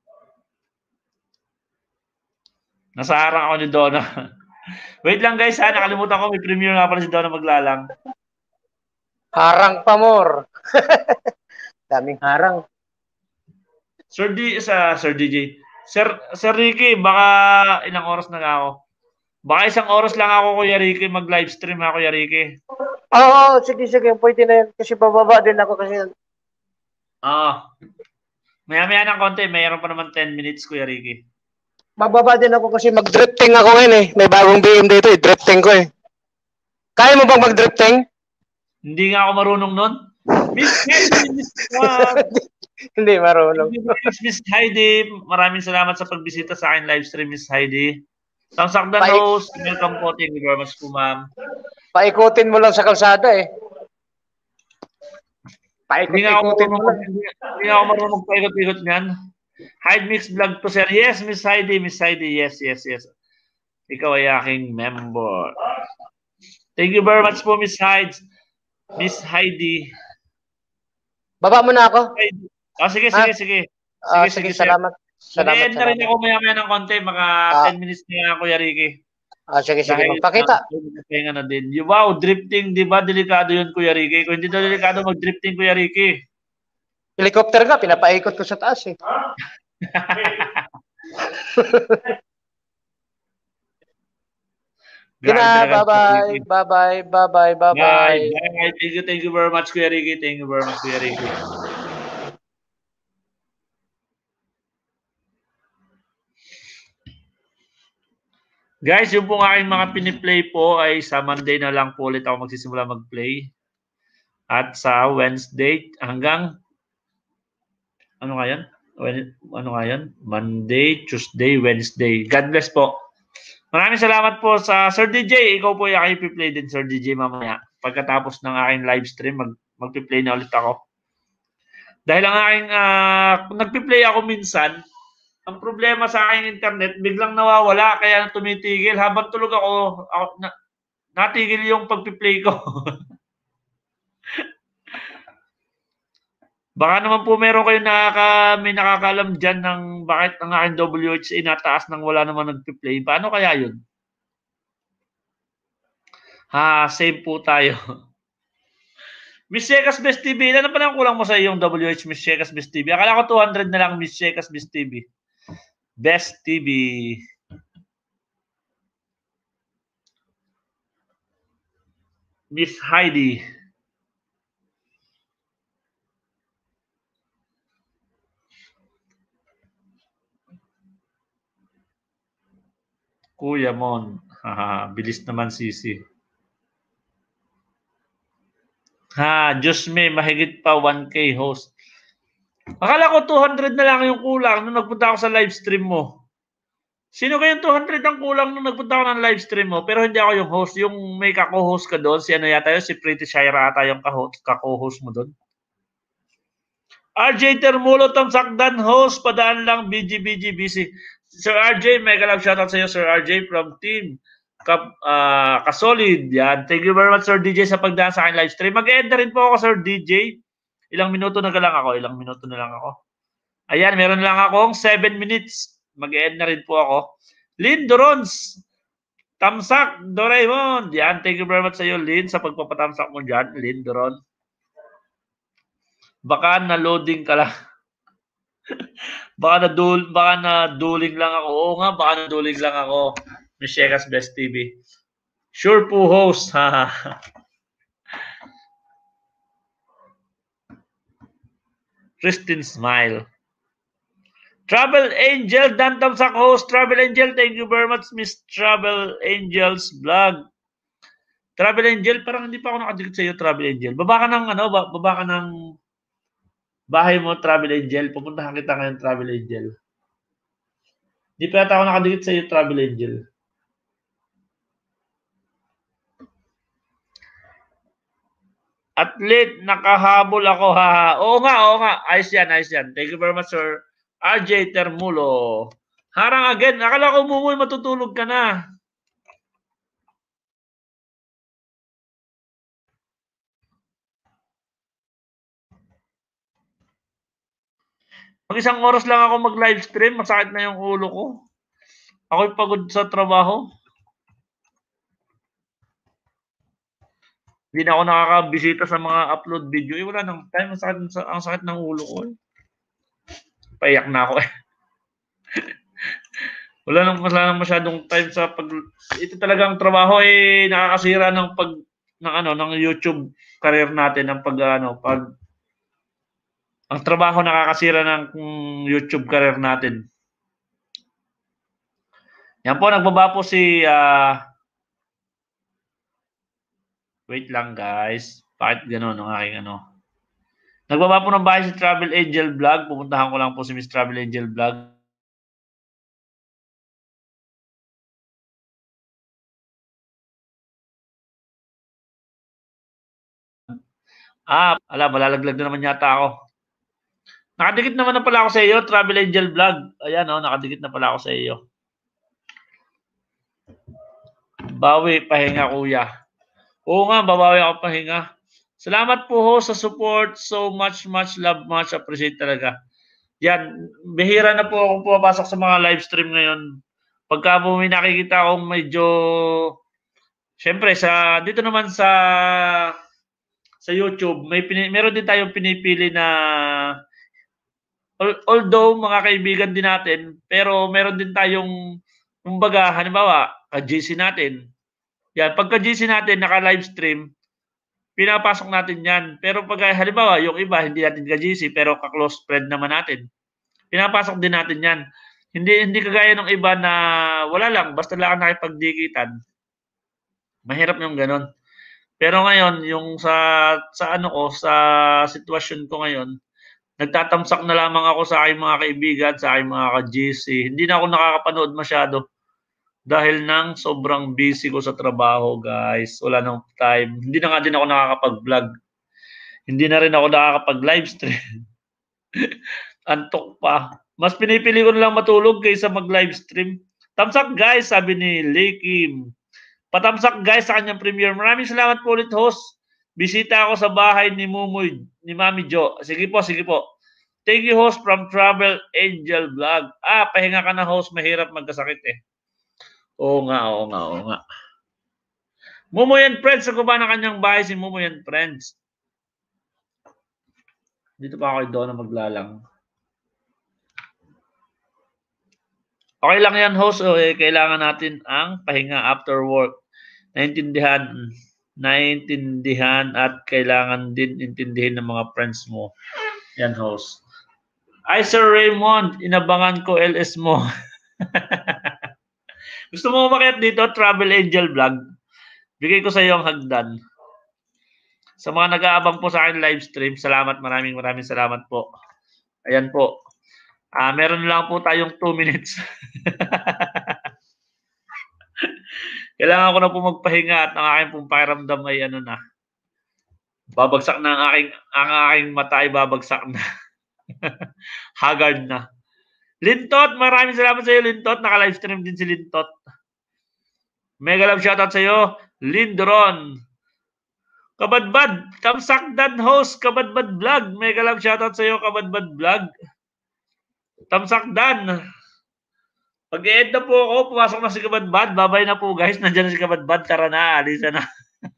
Nasa harang ako ni Donna. Wait lang guys, ha? Nakalimutan ko. May premiere nga pala si Donna Maglalang. Harang pa more. Daming harang. Sir D, sa Sir D J. Sir, Sir Ricky, baka ilang oras na nga ako. Baka isang oras lang ako, Kuya Ricky, mag-live stream ha, Kuya Ricky. Oo, oh, sige, sige. Pwede na yan. Kasi bababa din ako kasi. Oo. Maya-maya ng konti. Mayroon pa naman ten minutes, Kuya Ricky. Bababa din ako kasi mag-drifting ako ngayon eh. May bagong B M dito eh. Drifting ko eh. Kaya mo bang mag-drifting? Hindi nga ako marunong nun. Miss Heidi, Miss, uh, Hindi marunong. Miss Heidi, maraming salamat sa pagbisita sa akin live stream, Miss Heidi. Tangsakdan Paik- host, welcome po. Thank you very much po, ma'am. Paikutin mo lang sa kalsada eh. Hindi nga ako Paikot-ikutin mo marunong, lang. hindi, hindi nga ako marunong paikot-ikot niyan. Hyde Mix Vlog to, sir. Yes, Miss Heidi, Miss Heidi. Yes, yes, yes. Ikaw ay aking member. Thank you very much po, Miss Heidi. Miss Heidi. Baba mo na ako. Oh, sige, sige, Ah, sige. Ah, Sige, sige, sige, sir. salamat. Salamat, Mag-end na rin salamat. ako maya-maya ng konti. Mga Ah. ten minutes na yan, Kuya Ricky. Ah, sige, sige. Dahil Magpakita. Pahinga na din. Wow, drifting, di ba? Delikado yun, Kuya Ricky. Kung hindi na delikado mag-drifting, Kuya Ricky. Helicopter ka, pinapaikot ko sa taas eh. Grabe Kina, talaga, Kuya bye-bye, Ricky. bye-bye, bye-bye, Bye. bye-bye. Bye. Thank you, thank you very much, Kuya Ricky. Thank you very much, Kuya Ricky. Guys, yung pong aking mga piniplay po ay sa Monday na lang po ulit ako magsisimula mag-play. At sa Wednesday hanggang ano nga yan? Ano nga yan? Monday, Tuesday, Wednesday. God bless po. Maraming salamat po sa Sir D J. Ikaw po yung aking piplay din, Sir D J, mamaya. Pagkatapos ng aking live stream, mag magpiplay na ulit ako. Dahil ang aking, uh, nagpiplay ako minsan, ang problema sa aking internet, biglang nawawala, kaya tumitigil. Habang tulog ako, ako na, natigil yung pagpiplay ko. Baka naman po meron kayo nakaka, may nakakalam dyan ng bakit ang aking W H A nataas nang wala naman nagpiplay. Paano kaya yun? Ha, same po tayo. Miss Chekas Best T V, ilan na pa lang kulang mo sa iyong W H Miss Chekas Best T V? Akala ko two hundred na lang Miss Chekas Best T V. Best T V. Miss Heidi. Kuya Mon. Haha, bilis naman sisi. Ha, Diyos me, mahigit pa one K host. Akala ko two hundred na lang yung kulang nung nagpunta ako sa live stream mo. Sino kayong two hundred ang kulang nung nagpunta ako ng live stream mo? Pero hindi ako yung host. Yung may kako-host ka doon. Si ano yata yun? Si Pretty Shaira ata yung kako-host mo doon. R J Termulo, Tamsakdan, host. Padaan lang, B G B G B C. Sir R J, mega love shoutout sa iyo, Sir R J from Team Kap, uh, Kasolid. Yan. Thank you very much, Sir D J, sa pagdaan sa akin live stream. Mag-end na rin po ako, Sir D J. Ilang minuto na lang ako. Ilang minuto na lang ako. Ayan, meron lang akong seven minutes. mag-end na rin po ako. Lynn Durons, Tamsak, Doraemon. Yan, thank you very much sa iyo, Lynn, sa pagpapatamsak mo dyan, Lynn Duron. Baka na-loading ka lang. baka na-duling baka na-duling lang ako. Oo nga, baka na-duling lang ako. Michekas Best T V. Sure po, host. Christine Smile. Travel Angel, Dan Tamsak host. Travel Angel, thank you very much, Miss Travel Angel's vlog. Travel Angel, parang hindi pa ako nakadikit sa iyo, Travel Angel. Baba ka ng, ano, baba ka ng bahay mo, Travel Angel. Pupuntahan kita ngayon, Travel Angel. Hindi pa yata ako nakadikit sa iyo, Travel Angel. Athlete, nakahabol ako, ha. Oo nga, oo nga. Ayos yan, ayos yan. Thank you very much, sir. R J Termulo. Harang again. Akala ko, Mumoy, matutulog ka na. Mag isang oras lang ako mag-live stream. Masakit na yung ulo ko. Ako'y pagod sa trabaho. Hindi na ako nakakabisita sa mga upload video. Eh, wala nang time. Ang sakit, ang sakit ng ulo ko. Eh. Paiyak na ako eh. wala nang, wala nang masyadong time sa pag... Ito talagang trabaho eh nakakasira ng pag... ng ano, ng YouTube career natin. Ng pag ano, pag... Ang trabaho nakakasira ng YouTube career natin. Yan po, nagbaba po si... Uh, wait lang guys. Bakit gano'n ang aking ano? Nagbaba po ng bahay si Travel Angel Vlog. Pupuntahan ko lang po si Miss Travel Angel Vlog. Ah, ala, malalaglag na naman yata ako. Nakadikit naman na pala ako sa iyo, Travel Angel Vlog. Ayan, oh, nakadikit na pala ako sa iyo. Bawi, pahinga kuya. Oo nga, babawi ako pahinga. Salamat po ho sa support. So much, much love, much appreciate talaga. Yan, bihira na po akong pumapasok sa mga live stream ngayon. Pagka po may nakikita akong medyo, syempre, sa, dito naman sa sa YouTube, may pini, meron din tayong pinipili na, although mga kaibigan din natin, pero meron din tayong, kumbaga, halimbawa, ka-G C natin. Yan, pagka-G C natin, naka-live stream, pinapasok natin yan. Pero pag halimbawa, yung iba, hindi natin ka-G C, pero ka-close friend naman natin. Pinapasok din natin yan. Hindi hindi kagaya ng iba na wala lang, basta lang nakipagdikitan. Mahirap yung ganon. Pero ngayon, yung sa, sa ano ko, sa sitwasyon ko ngayon, nagtatamsak na lamang ako sa aking mga kaibigan, sa aking mga ka-G C. Hindi na ako nakakapanood masyado. Dahil nang sobrang busy ko sa trabaho, guys. Wala nang time. Hindi na nga din ako nakakapag-vlog. Hindi na rin ako nakakapag-live stream. Antok pa. Mas pinipili ko na lang matulog kaysa mag-live stream. Tamsak, guys, sabi ni Leikim. Patamsak, guys, sa kanyang premiere. Maraming salamat po ulit, host. Bisita ako sa bahay ni Mumoy, ni Mami Jo. Sige po, sige po. Thank you, host, from Travel Angel Vlog. Ah, pahinga ka na, host. Mahirap magkasakit eh. Oo nga, oo nga, oo nga. Mumoy and Friends, ako ba na kanyang bahay si Mumoy and Friends? Dito pa ako doon na maglalang. Okay lang yan, host. O, eh, kailangan natin ang pahinga after work. Naintindihan, naintindihan at kailangan din intindihin ng mga friends mo. Yan, host. Ay, Sir Raymond, inabangan ko L S mo. Gusto mo umakyat dito, Travel Angel Vlog? Bigay ko sa iyo ang hagdan. Sa mga nag-aabang po sa akin live stream, salamat, maraming maraming salamat po. Ayan po. Ah, meron lang po tayong two minutes. Kailangan ko na po magpahinga at ang aking pong pakiramdam ay ano na. Babagsak na ang aking, ang aking mata ay babagsak na. Haggard na. Lintot, maraming salamat sa iyo, Lintot. Naka-live stream din si Lintot. Mega love shoutout sa iyo, Lindron. Kabadbad, Tamsakdan host, Kabadbad Vlog. Mega love shoutout sa iyo, Kabadbad Vlog. Tamsakdan. Mag-e-end na po ako. Pumasok na si Kabadbad. Babay na po guys. Nandiyan na si Kabadbad. Tara na. Alisa na.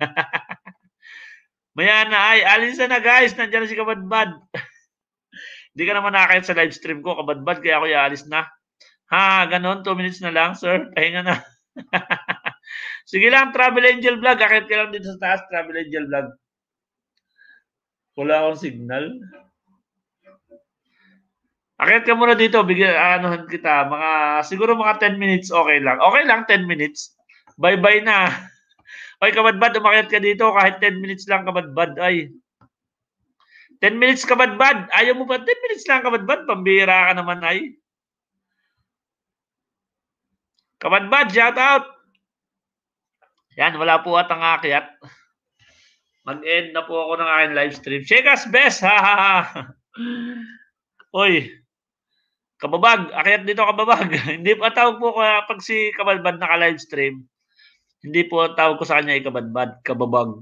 Maya na ay. Alisa na guys. Nandiyan na si Kabadbad. Hindi ka naman nakakayat sa live stream ko. Kabadbad. Kaya ako ialis na. Ha, ganon. Two minutes na lang, sir. Pahinga na. Sige lang. Travel Angel Vlog. Akit ka lang dito sa taas. Travel Angel Vlog. Wala akong signal. Akit ka muna dito, bigyan anuhan kita. Mga siguro mga ten minutes okay lang. Okay lang ten minutes. Bye-bye na. Oy, Kabadbad, umakyat ka dito kahit ten minutes lang, Kabadbad. Ay. ten minutes, Kabadbad. Ayaw mo ba ten minutes lang, Kabadbad? Pambira ka naman ay. Kabadbad, shout out. Yan, wala po at ang akyat. Mag-end na po ako ng aking live stream. Shake us best, ha ha ha. Oy. Kababag, akyat dito Kababag. Hindi pa tawag po ko pag si Kabadbad naka-live stream. Hindi po tawag ko sa kanya ay Kabadbad, Kababag.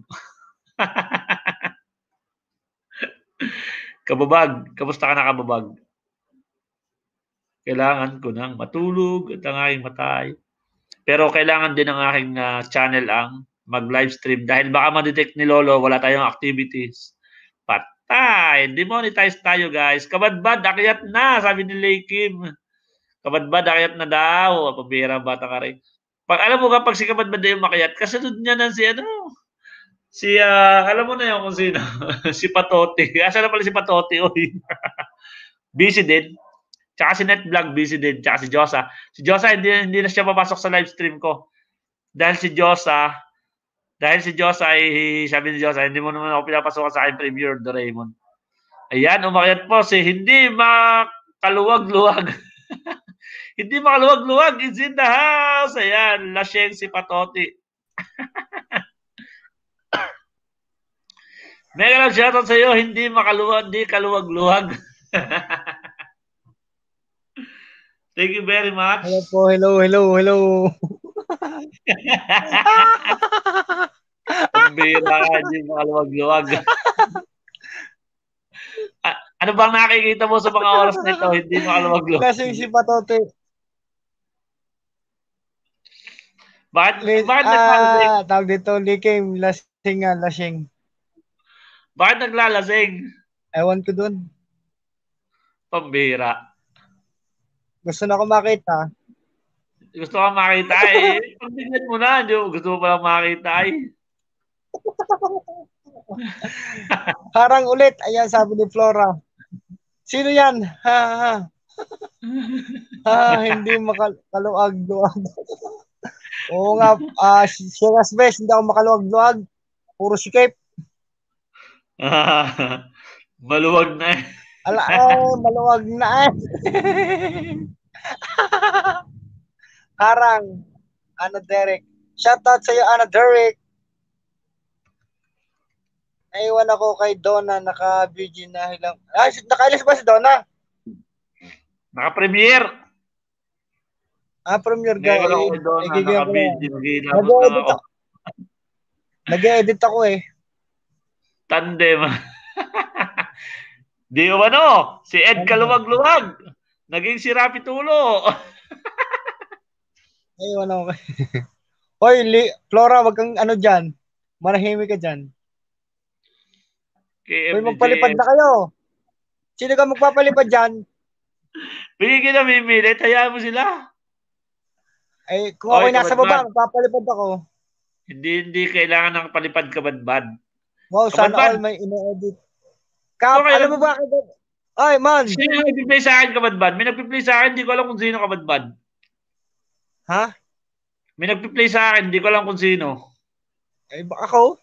Kababag, kamusta ka na Kababag? Kailangan ko nang matulog at ang aking matay. Pero kailangan din ng aking uh, channel ang mag-live stream dahil baka ma-detect ni Lolo wala tayong activities. Pat Tay, demonetize tayo guys. Kabadbad, akyat na, sabi ni Lay Kim. Kabadbad, akyat na daw. Pabira, bata ka rin. Pag alam mo ka, pag si Kabadbad na yung makyat, kasunod niya na si ano, si, uh, alam mo na yung kung sino, si Patoti. Asa na pala si Patoti, oy. Busy din. Tsaka si Netvlog, busy din. Tsaka si Josa. Si Josa, hindi, hindi na siya papasok sa live stream ko. Dahil si Josa, Dahil si Diyos ay, sabi ni Diyos, ay, hindi mo naman ako pinapasukan sa aking Premier Doraemon. Ayan, umakyat po si hindi makaluwag-luwag. Hindi makaluwag-luwag is in the house. Ayan, lasyeng si Patoti. Mega lang shoutout sa iyo, hindi makaluwag, hindi kaluwag-luwag. Thank you very much. Hello po, hello, hello, hello. Pambira ka, hindi makaluwag-luwag. A- ano bang nakikita mo sa mga oras na ito? Hindi makaluwag-luwag. Lasing si Patote. Bakit? Lis- Bakit naglalasing? ah, tawag dito, likim, lasing nga, lasing. Bakit naglalasing? Ewan ko dun. Pambira. Gusto na ko makita. Gusto ka makita eh. Pagtingnan mo na. Di, gusto mo palang makita eh. Harang ulit. Ayan, sabi ni Flora. Sino yan? Ha, ha. Ha, hindi makaluag-luag. Oo nga. Uh, Sierra's best. Hindi ako makaluag-luag. Puro sikip. Maluwag na eh. Ala, oh, maluwag na eh. Harang. Ana Derek. Shoutout sa iyo, Ana Derek. Naiwan ako kay Donna, naka-video na hilang. Ah, nakailis ba si Donna? Naka-premiere. Ah, premiere guy. Ngayon ako kay Donna, naka-video. Nag-edit ako. Nag-edit ako eh. Tandem. Di ba ano? Si Ed kaluwag-luwag. Naging si Rapi Tulo. Ayun ako. Hoy, Li- Flora, wag kang ano dyan. Manahimik ka dyan. Hoy, magpalipad na kayo. Sino ka magpapalipad dyan? Bigyan na mimilit. Hayaan mo sila. Ay, kung ako'y Oy, nasa Kabadbad. baba, magpapalipad ako. Hindi hindi kailangan ng palipad Kabadbad. Wow, sana Kabadbad. all may ine-edit. Kap, Okay, alam mo ba? Ay, man. Sino yung nag-play sa akin Kabadbad? May nag-play sa akin, hindi ko alam kung sino Kabadbad. Ha? May nag-play sa akin, hindi ko alam kung sino. Ay, baka ako?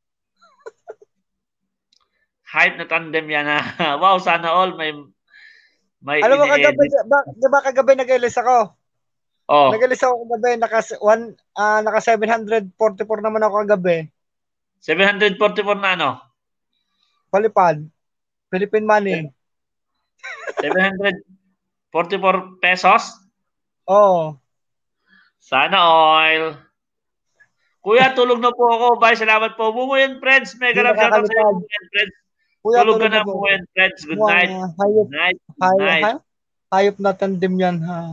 Hype na tandem yan ha. Wow, sana all may may Alam mo, kagabi, ini-edit. ba, diba kagabi nag-ilis ako? Oh, Nag-ilis ako kagabi, naka, one, ah, naka seven forty-four naman ako kagabi. seven forty-four na ano? Palipad. Philippine money. seven forty-four pesos? Oo. Sana all. Kuya, tulog na po ako. Bye, salamat po. Bumuyan friends. Mega love shoutout sa iyo, Bumuyan friends. Kuya, Tulog ka tulog na, na po. Bumuyan friends. Good Wow, night. Hayop, Good night. Good hayop, night. ha? Hayop na tandem yan, ha?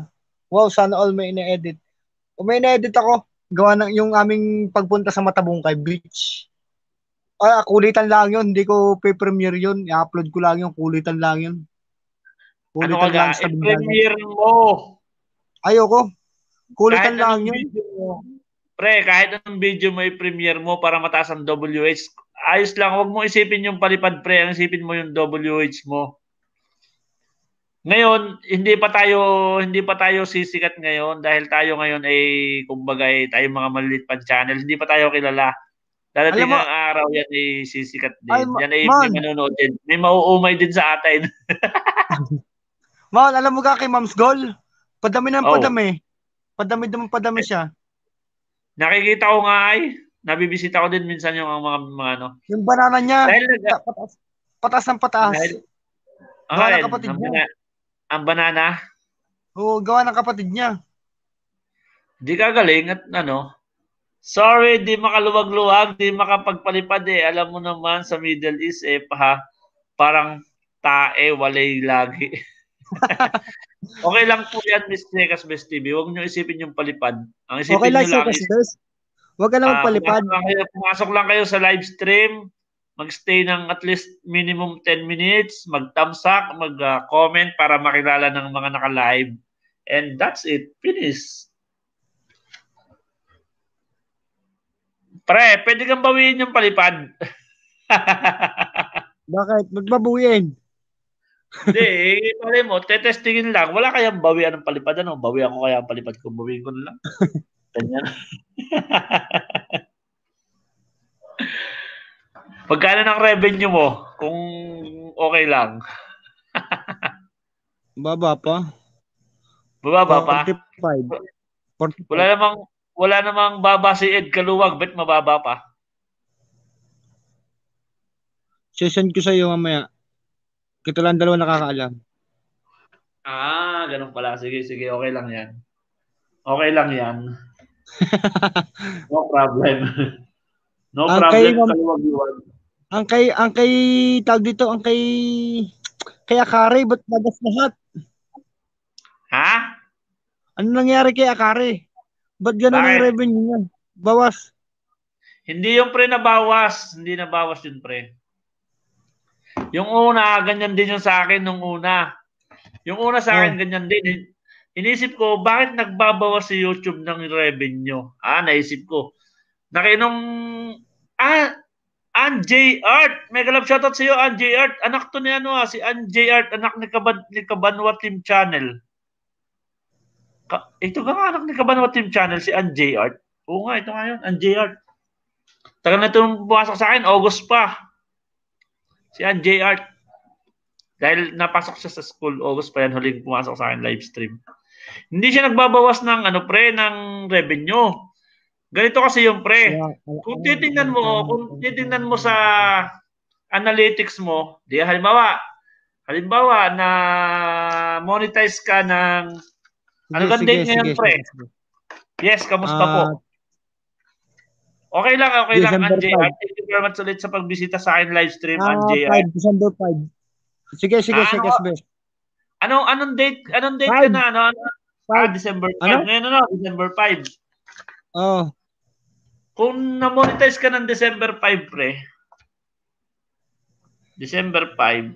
Wow, sana all may ina-edit. O may ina-edit ako. Gawa ng yung aming pagpunta sa Matabungkay Beach. Ah, kulitan lang yun. Hindi ko pe-premiere yun. I-upload ko lang yun. Kulitan lang yun. Ano Kulitan ka lang ga? sa I-premiere mo. Ayoko. Kulitan Kahit lang anong yun. video mo. Pre, kahit anong video mo i-premiere mo para mataas ang W H. Ayos lang. Huwag mo isipin yung palipad, pre. Ang isipin mo yung W H mo. Ngayon, hindi pa tayo hindi pa tayo sisikat ngayon dahil tayo ngayon ay kumbaga ay tayo mga maliliit pang channel. Hindi pa tayo kilala. Darating Alam mo- ang araw yan ay sisikat din. Ay, ma- yan ay man. may manonood din. May mauumay din sa atin. Mahal, alam mo ka kay Mom's Goal? Padami ng Oh. padami. Padami naman padami siya. Nakikita ko nga ay nabibisita ko din minsan yung mga, mga, mga ano. Yung banana niya, Dahil nag- patas, patas ng patas. Dahil- Gawa ng Ay, kapatid ang, niya. bana- ang banana. Oo, gawa ng kapatid niya. Di ka galing at ano. Sorry, di makaluwag-luwag, di makapagpalipad eh. Alam mo naman sa Middle East eh, pa, parang tae, walay lagi. Okay lang po yan, Miss Nekas Best T V. Huwag nyo isipin yung palipad. Ang isipin Okay lang nyo siya lang kasi is, guys. Huwag ka na ah, magpalipad. pumasok lang kayo, pumasok lang kayo sa live stream, mag-stay ng at least minimum ten minutes, mag-thumbs up, mag-comment para makilala ng mga naka-live. And that's it. Finish. Pre, pwede kang bawiin yung palipad. Bakit? Magbabuyin. Hindi, eh, pare mo, tetestingin lang. Wala kayang bawian ng palipad. Ano? Bawian ko kaya ang palipad ko. Bawiin ko na lang. Ganyan. Pagkano ng revenue mo? Kung okay lang. Baba pa. Bababa pa? forty-five. forty-five. Wala namang, wala namang baba si Ed Kaluwag. Bet mababa pa? Session ko sa iyo mamaya. Kita lang dalawa nakakaalam. Ah, ganun pala. Sige, sige. Okay lang yan. Okay lang yan. No problem. No Ang problem, kay- Kaluwag-luwag. Ang kay ang kay tag dito ang kay kay Akari ba't bagas lahat? Ha? Ano nangyari kay Akari? Ba't ganun ang Bakit? revenue niya? Bawas. Hindi yung pre nabawas. Hindi nabawas yun pre. Yung una, ganyan din yung sa akin nung una. Yung una sa akin, Oh. ganyan din. Inisip ko, bakit nagbabawas si YouTube ng revenue? Ah, naisip ko. Nakinong, ah, Anjay Art. Mega love shoutout sa iyo, Anjay Art. Anak to ni ano ah, si Anjay Art, anak ni, Kaban, ni Kabanwa Team Channel. Ka, ito ba nga anak ni Kabanwa Team Channel, si Anjay Art? Oo nga, ito nga yun, Anjay Art. Tagal na itong pumasok sa akin, August pa. Si Anjay Art. Dahil napasok siya sa school, August pa yan, huling pumasok sa akin live stream. Hindi siya nagbabawas ng ano pre, ng revenue. Ganito kasi yung pre. Kung titingnan mo, kung titingnan mo sa analytics mo, di halimbawa, halimbawa na monetize ka ng ano Sige, gan date sige, ngayon sige, pre? sige, sige. Yes, kamusta Ah, po? Okay lang, okay lang, December Anjay five. Art. Thank you very much ulit sa pagbisita sa akin live stream, Ah, Anjay Art. five, December five. Sige, sige, Ah, sige, ano? sige. Anong anong date? Anong date Five. ka na? Ano, ano? Ah, December Ano? five. Ngayon ano? December five. Oh, Kung na-monetize ka ng December five, pre. December five.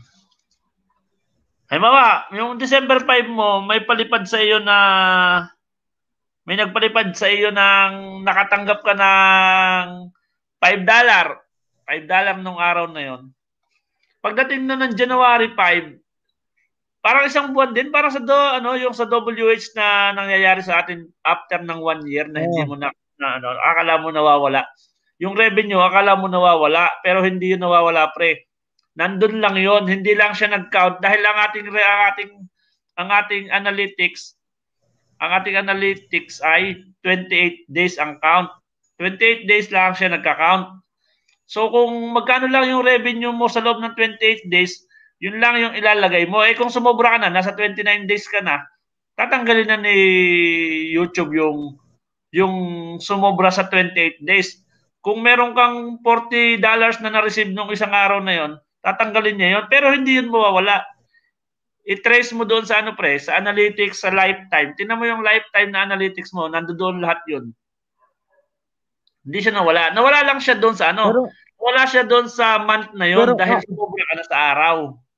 Halimbawa, yung December five mo, may palipad sa iyo na may nagpalipad sa iyo ng nakatanggap ka ng five dollars. five dollars nung araw na yon. Pagdating na ng January five, parang isang buwan din, parang sa do, ano, yung sa W H na nangyayari sa atin after ng one year na hindi Oh. mo na, na ano, akala mo nawawala. Yung revenue, akala mo nawawala, pero hindi yun nawawala, pre. Nandun lang yon, hindi lang siya nag-count dahil ang ating ang ating ang ating analytics, ang ating analytics ay twenty-eight days ang count. twenty-eight days lang siya nagka-count. So kung magkano lang yung revenue mo sa loob ng twenty-eight days, yun lang yung ilalagay mo. Eh kung sumobra ka na, nasa twenty-nine days ka na, tatanggalin na ni YouTube yung yung sumobra sa twenty-eight days. Kung meron kang forty dollars na na-receive nung isang araw na yon, tatanggalin niya yon, pero hindi yun mawawala. i-trace mo doon sa ano pre, sa analytics, sa lifetime. Tingnan mo yung lifetime na analytics mo, nandoon lahat yun. Hindi siya nawala. Nawala lang siya doon sa ano. Pero, wala siya doon sa month na yun pero, dahil ah, sobra ka na sa araw.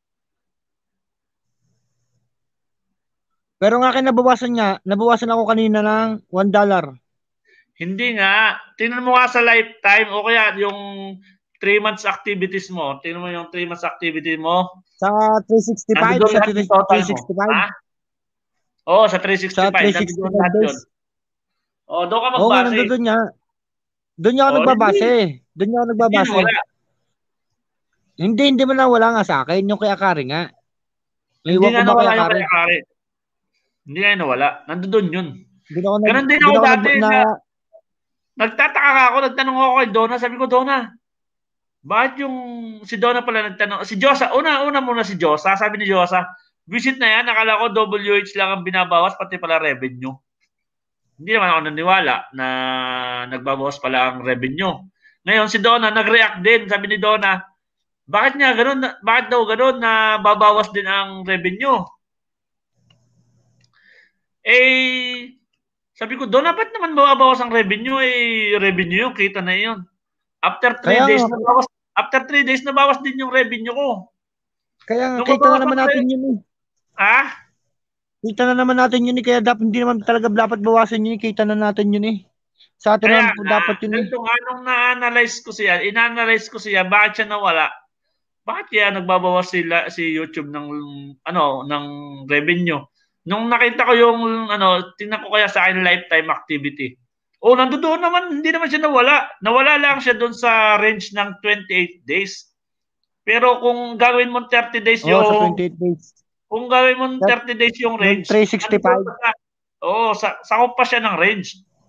pero nga kinabawasan niya, nabawasan ako kanina ng one dollar. Hindi nga. Tingnan mo nga sa lifetime o kaya yung three months activities mo. Tingnan mo yung three months activity mo. Sa three sixty-five, Nandoon sa lahat ng total three mo. sixty-five. Ha? Oo, sa three Sa sixty-five. three Nandoon sixty-five lahat yun. days. O, doon ka Oo nga, magbase. nandun niya. Doon niya ako Oh, nagbabase. Doon niya ako Hindi nagbabase. wala. Hindi, hindi mo na wala nga sa akin. Yung kay Akari nga. Hindi Naiwan ko nga ba kay nawala yung Akari? kay Akari. Hindi nga nawala. Nandoon yun. Hindi na ako nag... Ganun din Hindi ako na ako dati nag... Na, na, nagtataka ka ako, nagtanong ako kay Donna, sabi ko, Donna, bakit yung si Donna pala nagtanong, si Josa, una, una muna si Josa, sabi ni Josa, visit na yan, nakala ko W H lang ang binabawas, pati pala revenue. Hindi naman ako naniwala na nagbabawas pala ang revenue. Ngayon, si Donna, nag-react din, sabi ni Donna, bakit nga ganun, bakit daw ganun na babawas din ang revenue? Eh, sabi ko, Donna, ba't naman babawas ang revenue? Eh, revenue yung kita na yun. After three Kaya days, nga. nabawas, after three days, nabawas din yung revenue ko. Kaya nga, Nung kita na mabawas naman ang natin re- yun eh. Ah? Kita na naman natin yun eh. Kaya dapat, hindi naman talaga dapat bawasan yun eh. Kita na natin yun eh. Sa atin Kaya naman po nga, dapat yun eh. ganito nga, nung na-analyze ko siya, ina-analyze ko siya, bakit siya nawala? Bakit kaya nagbabawas sila si YouTube ng ano ng revenue? Nung nakita ko yung ano, tingnan ko kaya sa akin lifetime activity. Oh, nandoon naman, hindi naman siya nawala. Nawala lang siya doon sa range ng twenty-eight days. Pero kung gawin mo thirty days Oo, yung sa twenty-eight days. kung gawin mo thirty days yung range, three sixty-five. nandoon pa siya. Oo, sa sakop pa siya ng range.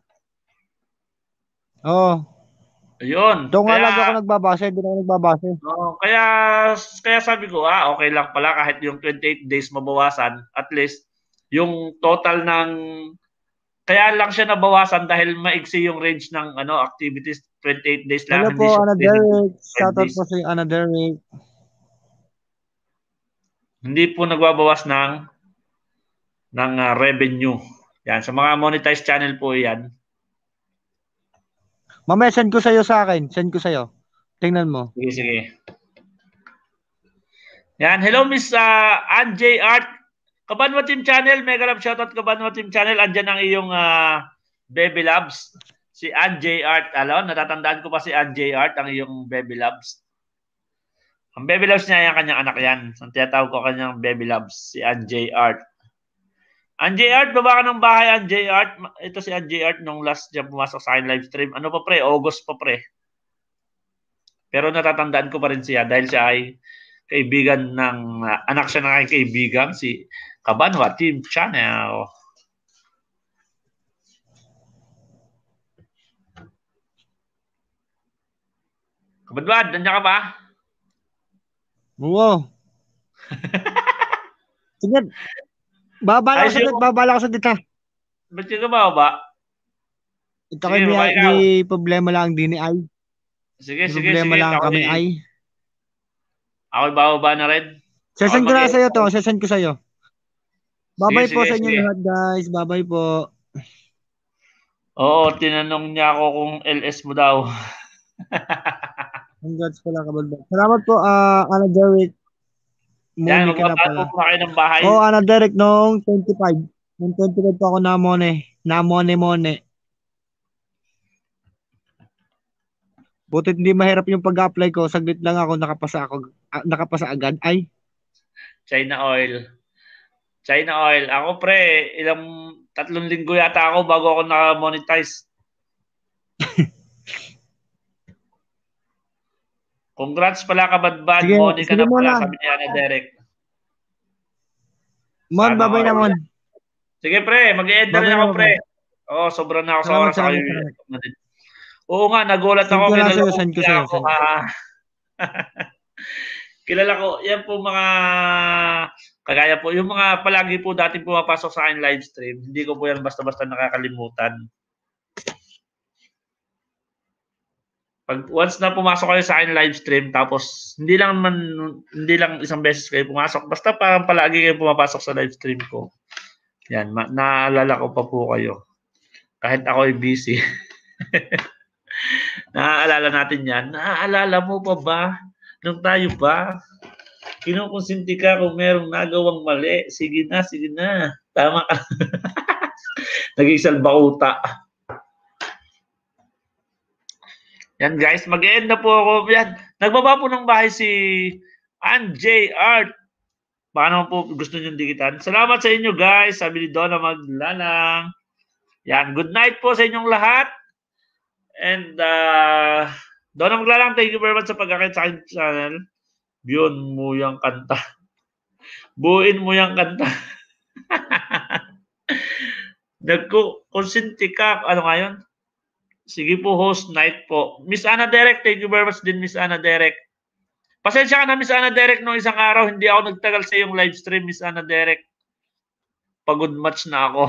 Oo. Ayun. Doon nga Kaya lagi ako nagbabase. Doon ako nagbabase. Oo, kaya kaya sabi ko, ah, okay lang pala kahit yung twenty-eight days mabawasan, at least yung total ng kaya lang siya nabawasan dahil maigsi yung range ng ano activities, twenty-eight days lang. Hello hindi po, siya Ana pwedeng Derek. five Shoutout days. po si Ana Derek. Hindi po nagbabawas ng ng ah, revenue. Yan, sa mga monetized channel po 'yan. Mamaya send ko sa'yo sa akin. Send ko sa'yo. Tingnan mo. Sige, sige. Yan, hello Miss uh, Anjay Art. Kabanwa Team Channel, mega love shoutout Kabanwa Team Channel. Andyan ang iyong uh, Baby Loves. Si Anjay Art. Alam, natatandaan ko pa si Anjay Art, ang iyong Baby Loves. Ang Baby Loves niya, yung kanyang anak yan. Ang tiyatawag ko kanyang Baby Loves, si Anjay Art. Anjay Art, baba ka ng bahay, Anjay Art. Ito si Anjay Art nung last niya pumasok sa akin live stream. Ano pa pre? August pa pre. Pero natatandaan ko pa rin siya dahil siya ay kaibigan ng, uh, anak siya ng aking kaibigan, si Kabanwa Team Channel. Kabanwa, nandiyan ka ba? Oo. Sige. Babala Ay, ko saglit. siyo- Babala ko saglit ha. Ba't ka ba ba? Ito Sige, kay may, baba ikaw. may problema lang din ni Ay. Sige, May sige, problema sige. lang Ako, kami Ay. Ako'y bababa na rin. Sesend Ako ko na mag- sa'yo to. Sesend ko sa'yo. Bye-bye Sige, po sige, sa inyo sige. lahat guys. Bye-bye po. Oo, tinanong niya ako kung L S mo daw. Congrats pala kabalbag. Salamat po, ah Ana Derek. Yan, Muni ka na magbabago pala. po kayo ng bahay. Oo, oh, Ana Derek, noong twenty-five. Noong twenty-five pa ako namone. Namone-mone. Butit hindi mahirap yung pag-apply ko. Saglit lang ako, nakapasa ako. ah, nakapasa agad. Ay, China Oil. China Oil. Ako pre, ilang tatlong linggo yata ako bago ako na-monetize. Congrats pala kabadbad. Sige, Money ka sige na muna. pala, sabi ni Ana Derek. Mon, Sana babay all. na Mon. Sige pre, mag-e-end na rin Babay ako na, pre. Oo, sobrang na ako sa Salamat, oras. Ako salamat, yung salamat. na din. Oo nga, nagulat Send ako. ko na Kilala sa'yo, ko send ko kaya sa'yo, ako. send ko. ah. Kilala ko. Yan po mga kagaya po. Yung mga palagi po dati pumapasok sa akin live stream. Hindi ko po yan basta-basta nakakalimutan. Pag once na pumasok kayo sa akin live stream, tapos hindi lang man hindi lang isang beses kayo pumasok, basta parang palagi kayo pumapasok sa live stream ko. Yan, ma- naalala ko pa po kayo. Kahit ako ay busy. Naaalala natin yan. Naaalala mo pa ba? Nung tayo ba? Kinukonsinti ka kung merong nagawang mali. Sige na, sige na. Tama ka. Naging salbakuta. Yan guys, mag-end na po ako. Yan. Nagbaba po ng bahay si Anjay Art. Baka naman po gusto nyo dikitan. Salamat sa inyo guys. Sabi ni Donna Maglalang. Yan, good night po sa inyong lahat. And uh, Donna Maglalang, thank you very much sa pag-akit sa aking channel. Biyun mo yung kanta. Buuin mo yung kanta. Nagko-consinti ka. Ano nga yun? Sige po, host night po. Miss Ana Derek, thank you very much din, Miss Ana Derek. Pasensya ka na, Miss Ana Derek, nung isang araw, hindi ako nagtagal sa iyong live stream, Miss Ana Derek. Pagod match na ako.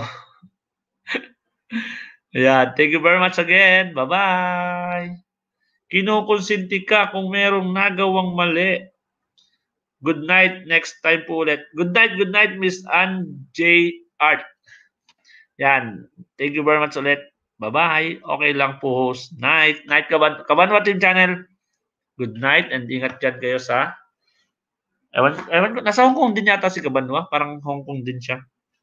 Yeah, thank you very much again. Bye-bye. Kinukonsinti ka kung merong nagawang mali. Good night. Next time po ulit. Good night, good night, Miss Anjay Art. Yan. Thank you very much ulit. Bye-bye. Okay lang po, host. Night. Night, Kaban Kabanwa Team Channel. Good night and ingat dyan kayo sa... Ewan, ewan ko. Nasa Hong Kong din yata si Kabanwa. Parang Hong Kong din siya.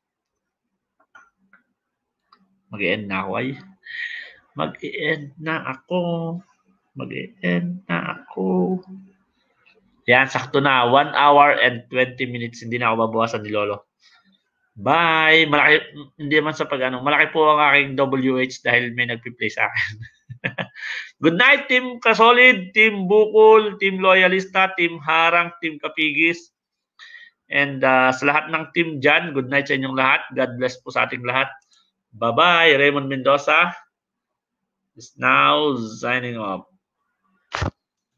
Mag-i-end na ako ay. Mag-i-end na ako. Mag-i-end na ako. Yan, sakto na. one hour and twenty minutes. Hindi na ako babawasan ni Lolo. Bye! Malaki, hindi naman sa pag-ano. Malaki po ang aking W H dahil may nagpi-play sa akin. Good night, Team Kasolid, Team Bukol, Team Loyalista, Team Harang, Team Kapigis. And uh, sa lahat ng team dyan, good night sa inyong lahat. God bless po sa ating lahat. Bye-bye. Raymond Mendoza is now signing off.